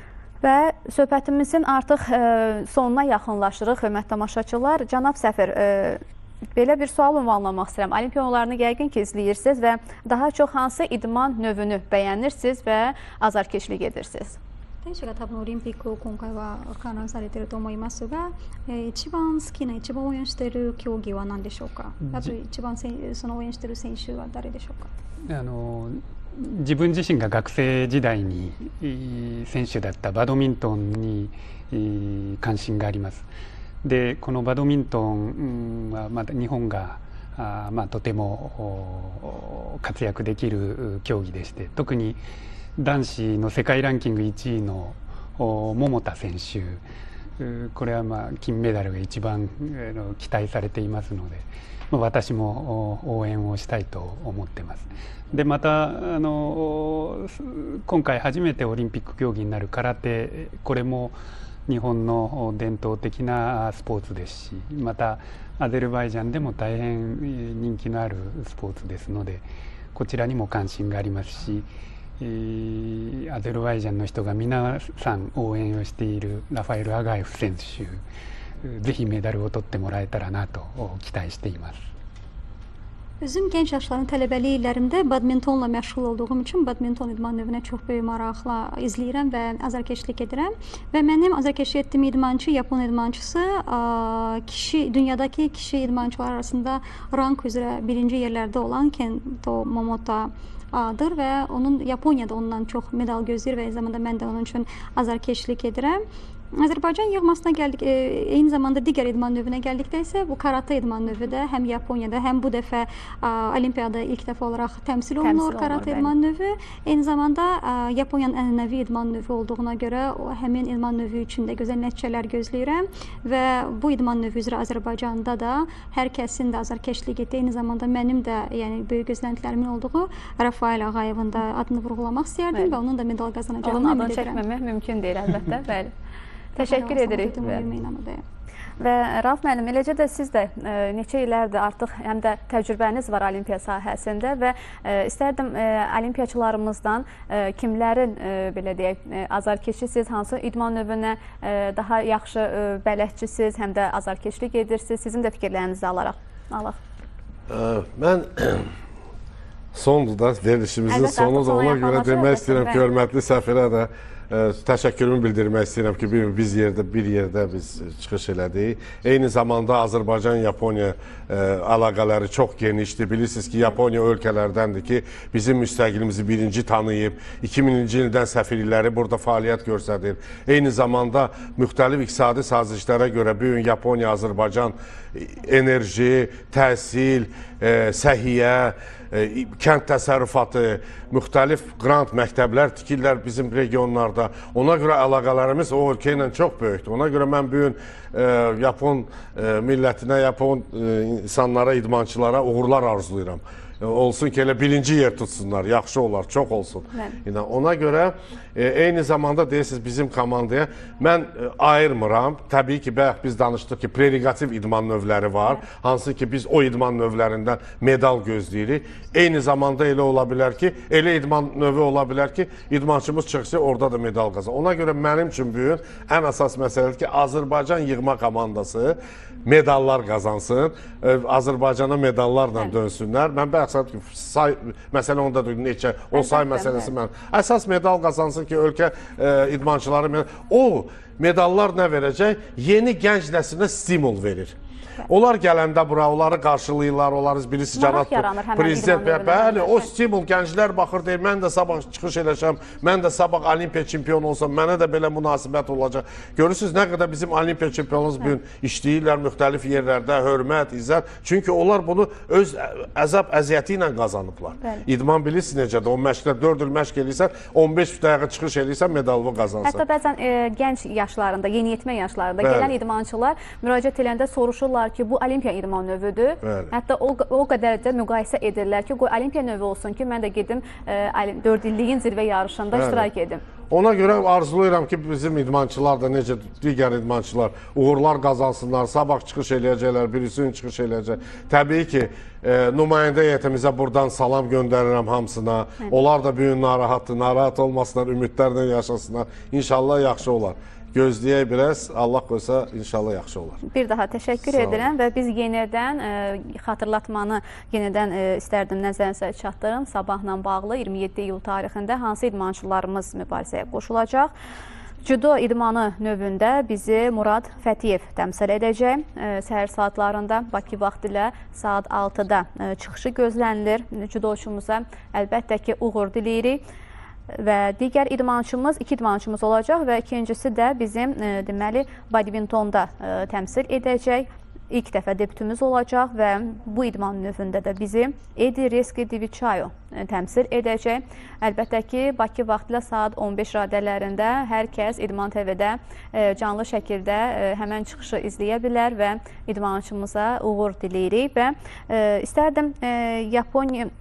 Və söhbətimizin artıq e, sonuna yaxınlaşırıq, hörmətli tamaşaçılar. Cənab Səfir, e, belə bir sual ünvanlamaq istəyirəm. Olimpiya oyunlarını yəqin ki, izləyirsiniz və daha çox hansı idman növünü bəyənirsiniz və azarkeşlik edirsiniz? 選手が多分オリンピックを今回は観覧されていると思いますが、えー、一番好きな、一番応援している競技は何でしょうか。あと一番せその応援している選手は誰でしょうか。 あの自分自身が学生時代に選手だったバドミントンに関心があります。でこのバドミントンはまだ日本があ、まあ、とても活躍できる競技でして、特に男子の世界ランキングいちいの桃田選手、これはまあ金メダルが一番期待されていますので、私も応援をしたいと思ってます。でまたあの今回初めてオリンピック競技になる空手、これも日本の伝統的なスポーツですし、またアゼルバイジャンでも大変人気のあるスポーツですので、こちらにも関心がありますし、アゼルバイジャンの人が皆さん応援をしているラファエル・アガエフ選手、ぜひメダルを取ってもらえたらなと期待しています。 Özüm gənc yaşların tələbəlik illərimdə badmintonla məşğul olduğum üçün badminton idman növünə çox böyük maraqla izləyirəm və azarkeşlik edirəm. Və mənim azarkeşlik etdiyim idmançı Yapon idmançısı kişi dünyadakı kişi idmançılar arasında rank üzrə birinci yerlərdə olan Kento Momoto'dur və onun Yaponiyada ondan çox medal gözləyir və eyni zamanda mən də onun üçün azarkeşlik edirəm. Azərbaycan yığmasına gəldik, e, eyni zamanda digər idman növünə gəldikdə isə bu karate idman növü də həm Yaponiyada, həm bu dəfə a, olimpiyada ilk dəfə olaraq təmsil olunur karate idman növü. Eyni zamanda a, Yaponiyanın ənənəvi idman növü olduğuna görə o həmin idman növü üçün də gözəl nəticələr gözləyirəm və bu idman növü üzrə Azərbaycanda da hər kəsin də azarkeşlik etdiyi, eyni zamanda mənim də yəni böyük gözləntilərimin olduğu Rafael Ağayevin də adını vurğulamaq istəyərdim və onun da medal qazanacağını ümid edirəm. Onun adını çəkməmək mümkün deyil əlbəttə, bəli. Təşəkkür edirik. Və Rauf müəllim, eləcə də siz də e, neçə illərdir artıq həm də təcrübəniz var olimpiya sahəsində və e, istərdim e, olimpiyaçılarımızdan e, kimlərin e, belə deyək, e, azarkeşisiz, hansı idman növünə e, daha yaxşı e, bələdçisiz, həm də azarkeşlik edirsiniz, sizin də fikirlərinizi alaraq alaq. E, mən sondur da verilişimizin sonudur, ona görə demək istəyirəm ki, hörmətli səfirə də təşəkkürümü bildirmək istəyirəm ki, biz yerdə, bir yerdə biz çıxış elədik. Eyni zamanda Azərbaycan-Yaponiya əlaqələri çox genişdir. Bilirsiniz ki, Yaponiya ölkələrdəndir ki, bizim müstəqilimizi birinci tanıyıb, iki mininci ildən səfirlikləri burada fəaliyyət göstərir. Eyni zamanda müxtəlif iqtisadi sazişlərə görə bu gün Yaponiya-Azərbaycan enerji, təhsil, səhiyyə, kənd təsərrüfatı, müxtəlif qrant məktəblər tikirlər bizim regionlarda. Ona görə əlaqələrimiz o ölkə ilə çox böyükdür. Ona görə mən bu gün e, Yapon e, millətinə, Yapon e, insanlara, idmançılara uğurlar arzulayıram. E, olsun ki, elə birinci yer tutsunlar, yaxşı olar, çox olsun. Yəni, ona görə e, eyni zamanda deyirsiniz bizim komandaya mən e, ayırmıram. Təbii ki, bayaq biz danışdıq ki, prerogativ idman növləri var. Evet. Hansı ki, biz o idman növlərindən medal gözləyirik. Eyni zamanda elə ola bilər ki, elə idman növü ola bilər ki, idmançımız çıxsa orada da medal qazanır. Ona görə mənim üçün bu gün ən əsas məsələdir ki, Azərbaycan yığma komandası medallar qazansın, Azərbaycana medallarla dönsünlər. Mən bayaq ki, say, məsələ onda da neçə, o say məsələsi mən. Əsas medal qazansın ki, ölkə e, idmançıları medal. O medallar nə verəcək? Yeni gənc nəslinə stimul verir. Onlar gələndə bura, onları qarşılayırlar, onları bilirsiniz, cənab prezident, bəli, o stimul gənclər baxır, deyir, mən də sabah çıxış eləşəm, mən də sabah olimpiya çempionu olsam, mənə də belə münasibət olacaq. Görürsünüz, nə qədər bizim olimpiya çempionumuz bugün işləyirlər müxtəlif yerlərdə, hörmət, izzət. Çünki onlar bunu öz əzab, əziyyəti ilə qazanıblar. İdman bilirsiniz necədir, o məşqdə dörd il məşq eləyirsən, on beş dəqiqə çıxış eləyirsən, medalını qazansan. Hətta bəzən e, gənc yaşlarında, yeniyetmə yaşlarında bəli. Gələn idmançılar müraciət edəndə soruşurlar ki, bu olimpiya idman növüdür. Bəli. Hətta o, o qədər də müqayisə edirlər ki, qoy olimpiya növü olsun ki, mən də gedim e, dörd illiyin zirvə yarışında Bəli. iştirak edim. Ona görə arzulayıram ki, bizim idmançılar da necə digər idmançılar uğurlar qazansınlar, sabah çıxış eləyəcəklər, birisi gün çıxış eləyəcək. Təbii ki, e, nümayəndə heyətimizə buradan salam göndərirəm hamısına. Bəli. Onlar da bu gün narahatdır, narahat olmasınlar, ümidlərlə yaşasınlar. İnşallah yaxşı olar. Gözləyək biraz, Allah qoysa inşallah yaxşı olar. Bir daha təşəkkür edirəm və biz yenidən e, xatırlatmanı yenidən e, istərdim nəzərinizə çatdırım. Sabahla bağlı iyirmi yeddi iyul tarixində hansı idmançılarımız mübarizəyə qoşulacaq? Judo idmanı növündə bizi Murad Fətiyev təmsil edəcək. E, səhər saatlarında Bakı vaxtı ilə saat altıda e, çıxışı gözlənilir. Judoçumuza əlbəttə ki, uğur diləyirik. Və digər idmançımız, iki idmançımız olacaq və ikincisi də bizim e, deməli badmintonda e, təmsil edəcək. İlk dəfə debütümüz olacaq və bu idman növündə də bizi Edi Reski Diviçayo e, təmsil edəcək. Əlbəttə ki, Bakı vaxtı ilə saat on beş radələrində hər kəs İdman T V-də e, canlı şəkildə e, həmən çıxışı izləyə bilər və idmançımıza uğur diləyirik və e, istərdim e, Yaponiya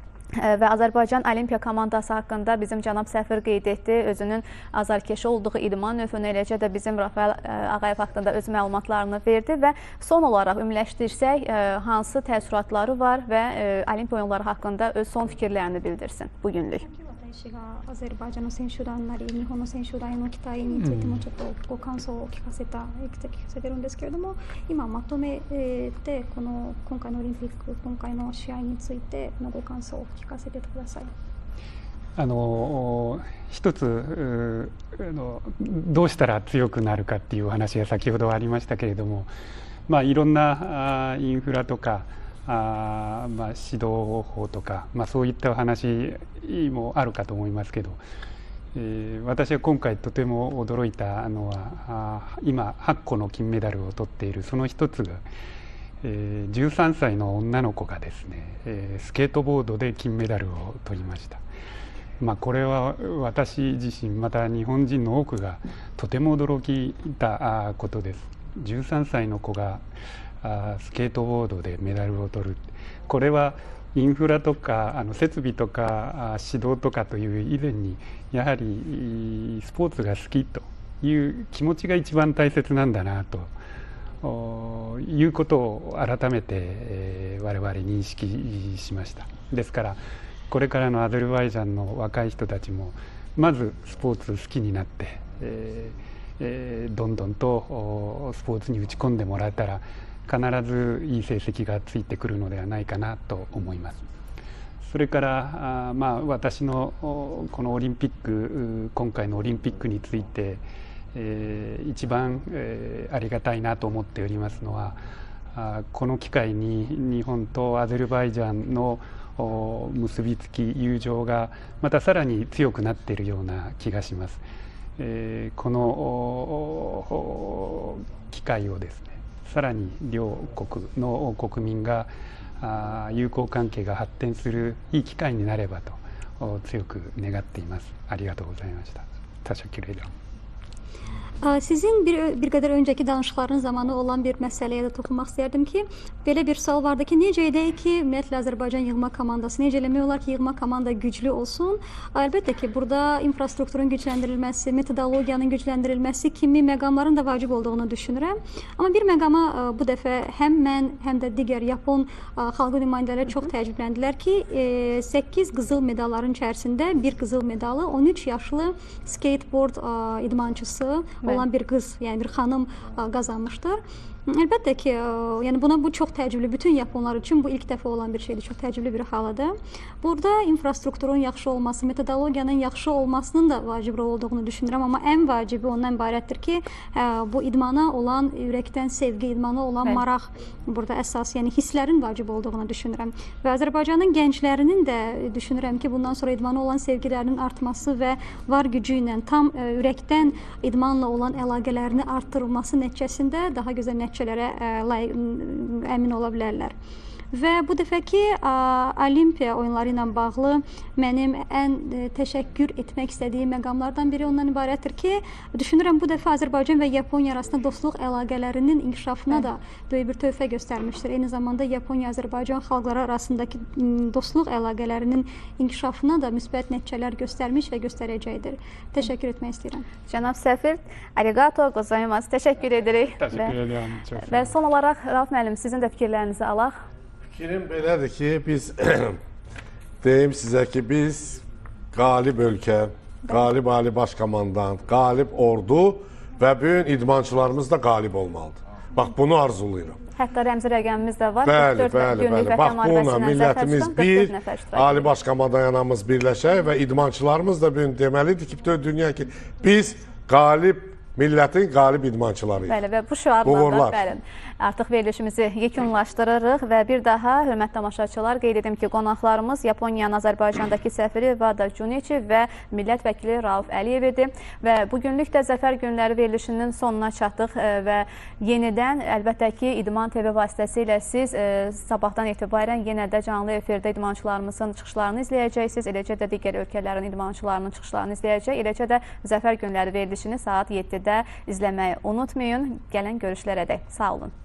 və Azərbaycan Olimpiya komandası haqqında bizim cənab səfir qeyd etdi. Özünün azarkeşi olduğu idman növünü, eləcə də bizim Rafael Ağayev haqqında öz məlumatlarını verdi və son olaraq ümumiləşdirsək, hansı təəssüratları var və Olimpiya oyunları haqqında öz son fikirlərini bildirsin bugünlük. 返しがアゼルバイジャンの選手団なり日本の選手団への期待についてもちょっとご感想を聞かせた聞かせてるんですけれども、今まとめてこの今回のオリンピック今回の試合についてのご感想を聞かせてください。 あの一つあのどうしたら強くなるかっていうお話が先ほどありましたけれども、まあ、いろんなあインフラとかあ、まあ、指導方法とか、まあ、そういったお話もあるかと思いますけど、えー、私は今回とても驚いたのはあ今はっこの金メダルを取っているその一つが、えー、じゅうさんさいの女の子がですね、えー、スケートボードで金メダルを取りました。まあ、これは私自身また日本人の多くがとても驚いたことです。じゅうさんさいの子がスケートボードでメダルを取る、これはインフラとかあの設備とか指導とかという以前にやはりスポーツが好きという気持ちが一番大切なんだなということを改めて我々認識しました。ですからこれからのアゼルバイジャンの若い人たちもまずスポーツ好きになって、えーえー、どんどんとスポーツに打ち込んでもらえたら必ずいい成績がついてくるのではないかなと思います。それからあ、まあ、私のこのオリンピック今回のオリンピックについて、えー、一番、えー、ありがたいなと思っておりますのはあこの機会に日本とアゼルバイジャンの結びつき友情がまたさらに強くなっているような気がします。えー、この機会をですねさらに両国の国民が友好関係が発展するいい機会になればと強く願っています。ありがとうございました。Teşekkür ederim. Sizin bir, bir qədər öncəki danışıqların zamanı olan bir məsələyə də toxunmaq istərdim ki, belə bir sual vardı ki, necə edək ki, ümumiyyətlə Azərbaycan yığma komandası, necə eləmək olar ki, yığma komanda güclü olsun? Əlbəttə ki, burada infrastrukturun gücləndirilməsi, metodologiyanın gücləndirilməsi kimi məqamların da vacib olduğunu düşünürəm. Amma bir məqama bu dəfə həm mən, həm də digər Yapon xalqı nümayəndələri çox təəccübləndilər ki, səkkiz qızıl medalların içərisində bir qızıl medalı on üç yaşlı skateboard idmançısı olan bir qız, yəni bir xanım qazanmışdır. Əlbəttə ki, yəni buna bu çox təəccüblü, bütün Yaponlar üçün bu ilk dəfə olan bir şeydir, çox təəccüblü bir haladır. Burada infrastrukturun yaxşı olması, metodologiyanın yaxşı olmasının da vacib rol olduğunu düşünürəm, amma ən vacibi ondan ibarətdir ki, bu idmana olan ürəkdən sevgi, idmana olan evet. maraq burada əsas, yəni hisslərin vacib olduğunu düşünürəm. Və Azərbaycanın gənclərinin də düşünürəm ki, bundan sonra idmana olan sevgilərinin artması və var gücü ilə tam ürəkdən idmanla olan əlaqələrini artırılması nəticəsində daha gözəl nəticələrə əmin ola bilərlər. Və bu dəfəki Olimpiya oyunları ilə bağlı mənim ən təşəkkür etmək istədiyim məqamlardan biri ondan ibarətdir ki, düşünürəm bu dəfə Azərbaycan və Yaponiya arasında dostluq əlaqələrinin inkişafına da böyük bir töhfə göstərmişdir. Eyni zamanda Yaponiya-Azərbaycan xalqları arasındakı dostluq əlaqələrinin inkişafına da müsbət nəticələr göstərmiş və göstərəcəkdir. Təşəkkür etmək istəyirəm. Cənab səfir, arigato gozaimasu. Təşəkkür edirik. Təşəkkür edirəm. Və son olaraq Rauf müəllim, sizin də fikirlərinizi alaq. Fikrim belədir ki, biz deyim sizə ki, biz qalib ölkə, qalib ali baş komandan, qalib ordu və bütün idmançılarımız da qalib olmalıdır. Bax, bunu arzulayıram. Hətta rəmzi rəqəmimiz də var. Bəli, bəli, bəli. Bax, bununla millətimiz bir, ali baş komandanımız birləşək və idmançılarımız da bugün deməlidir ki, bütün dünya ki, biz qalib millətin qalib idmançılarıyıq. Bəli, və bu şüarlarla bəli, artıq verilişimizi yekunlaşdırırıq və bir daha, hörmətli tamaşaçılar, qeyd edim ki, qonaqlarımız Yaponiyanın Azərbaycandakı səfiri Vada Junichi və millət vəkili Rauf Əliyev idi və bugünlük də Zəfər günləri verilişinin sonuna çatdıq və yenidən, əlbəttə ki, İdman T V vasitəsilə siz sabahdan etibarən yenə də canlı efirdə idmançılarımızın çıxışlarını izləyəcəksiniz, eləcə də digər ölkələrin idmançılarının çıxışlarını izləyəcək, eləcə də Zəfər günləri verilişini saat yeddidə izləməyi unutmayın. Gələn görüşlərə də sağ olun.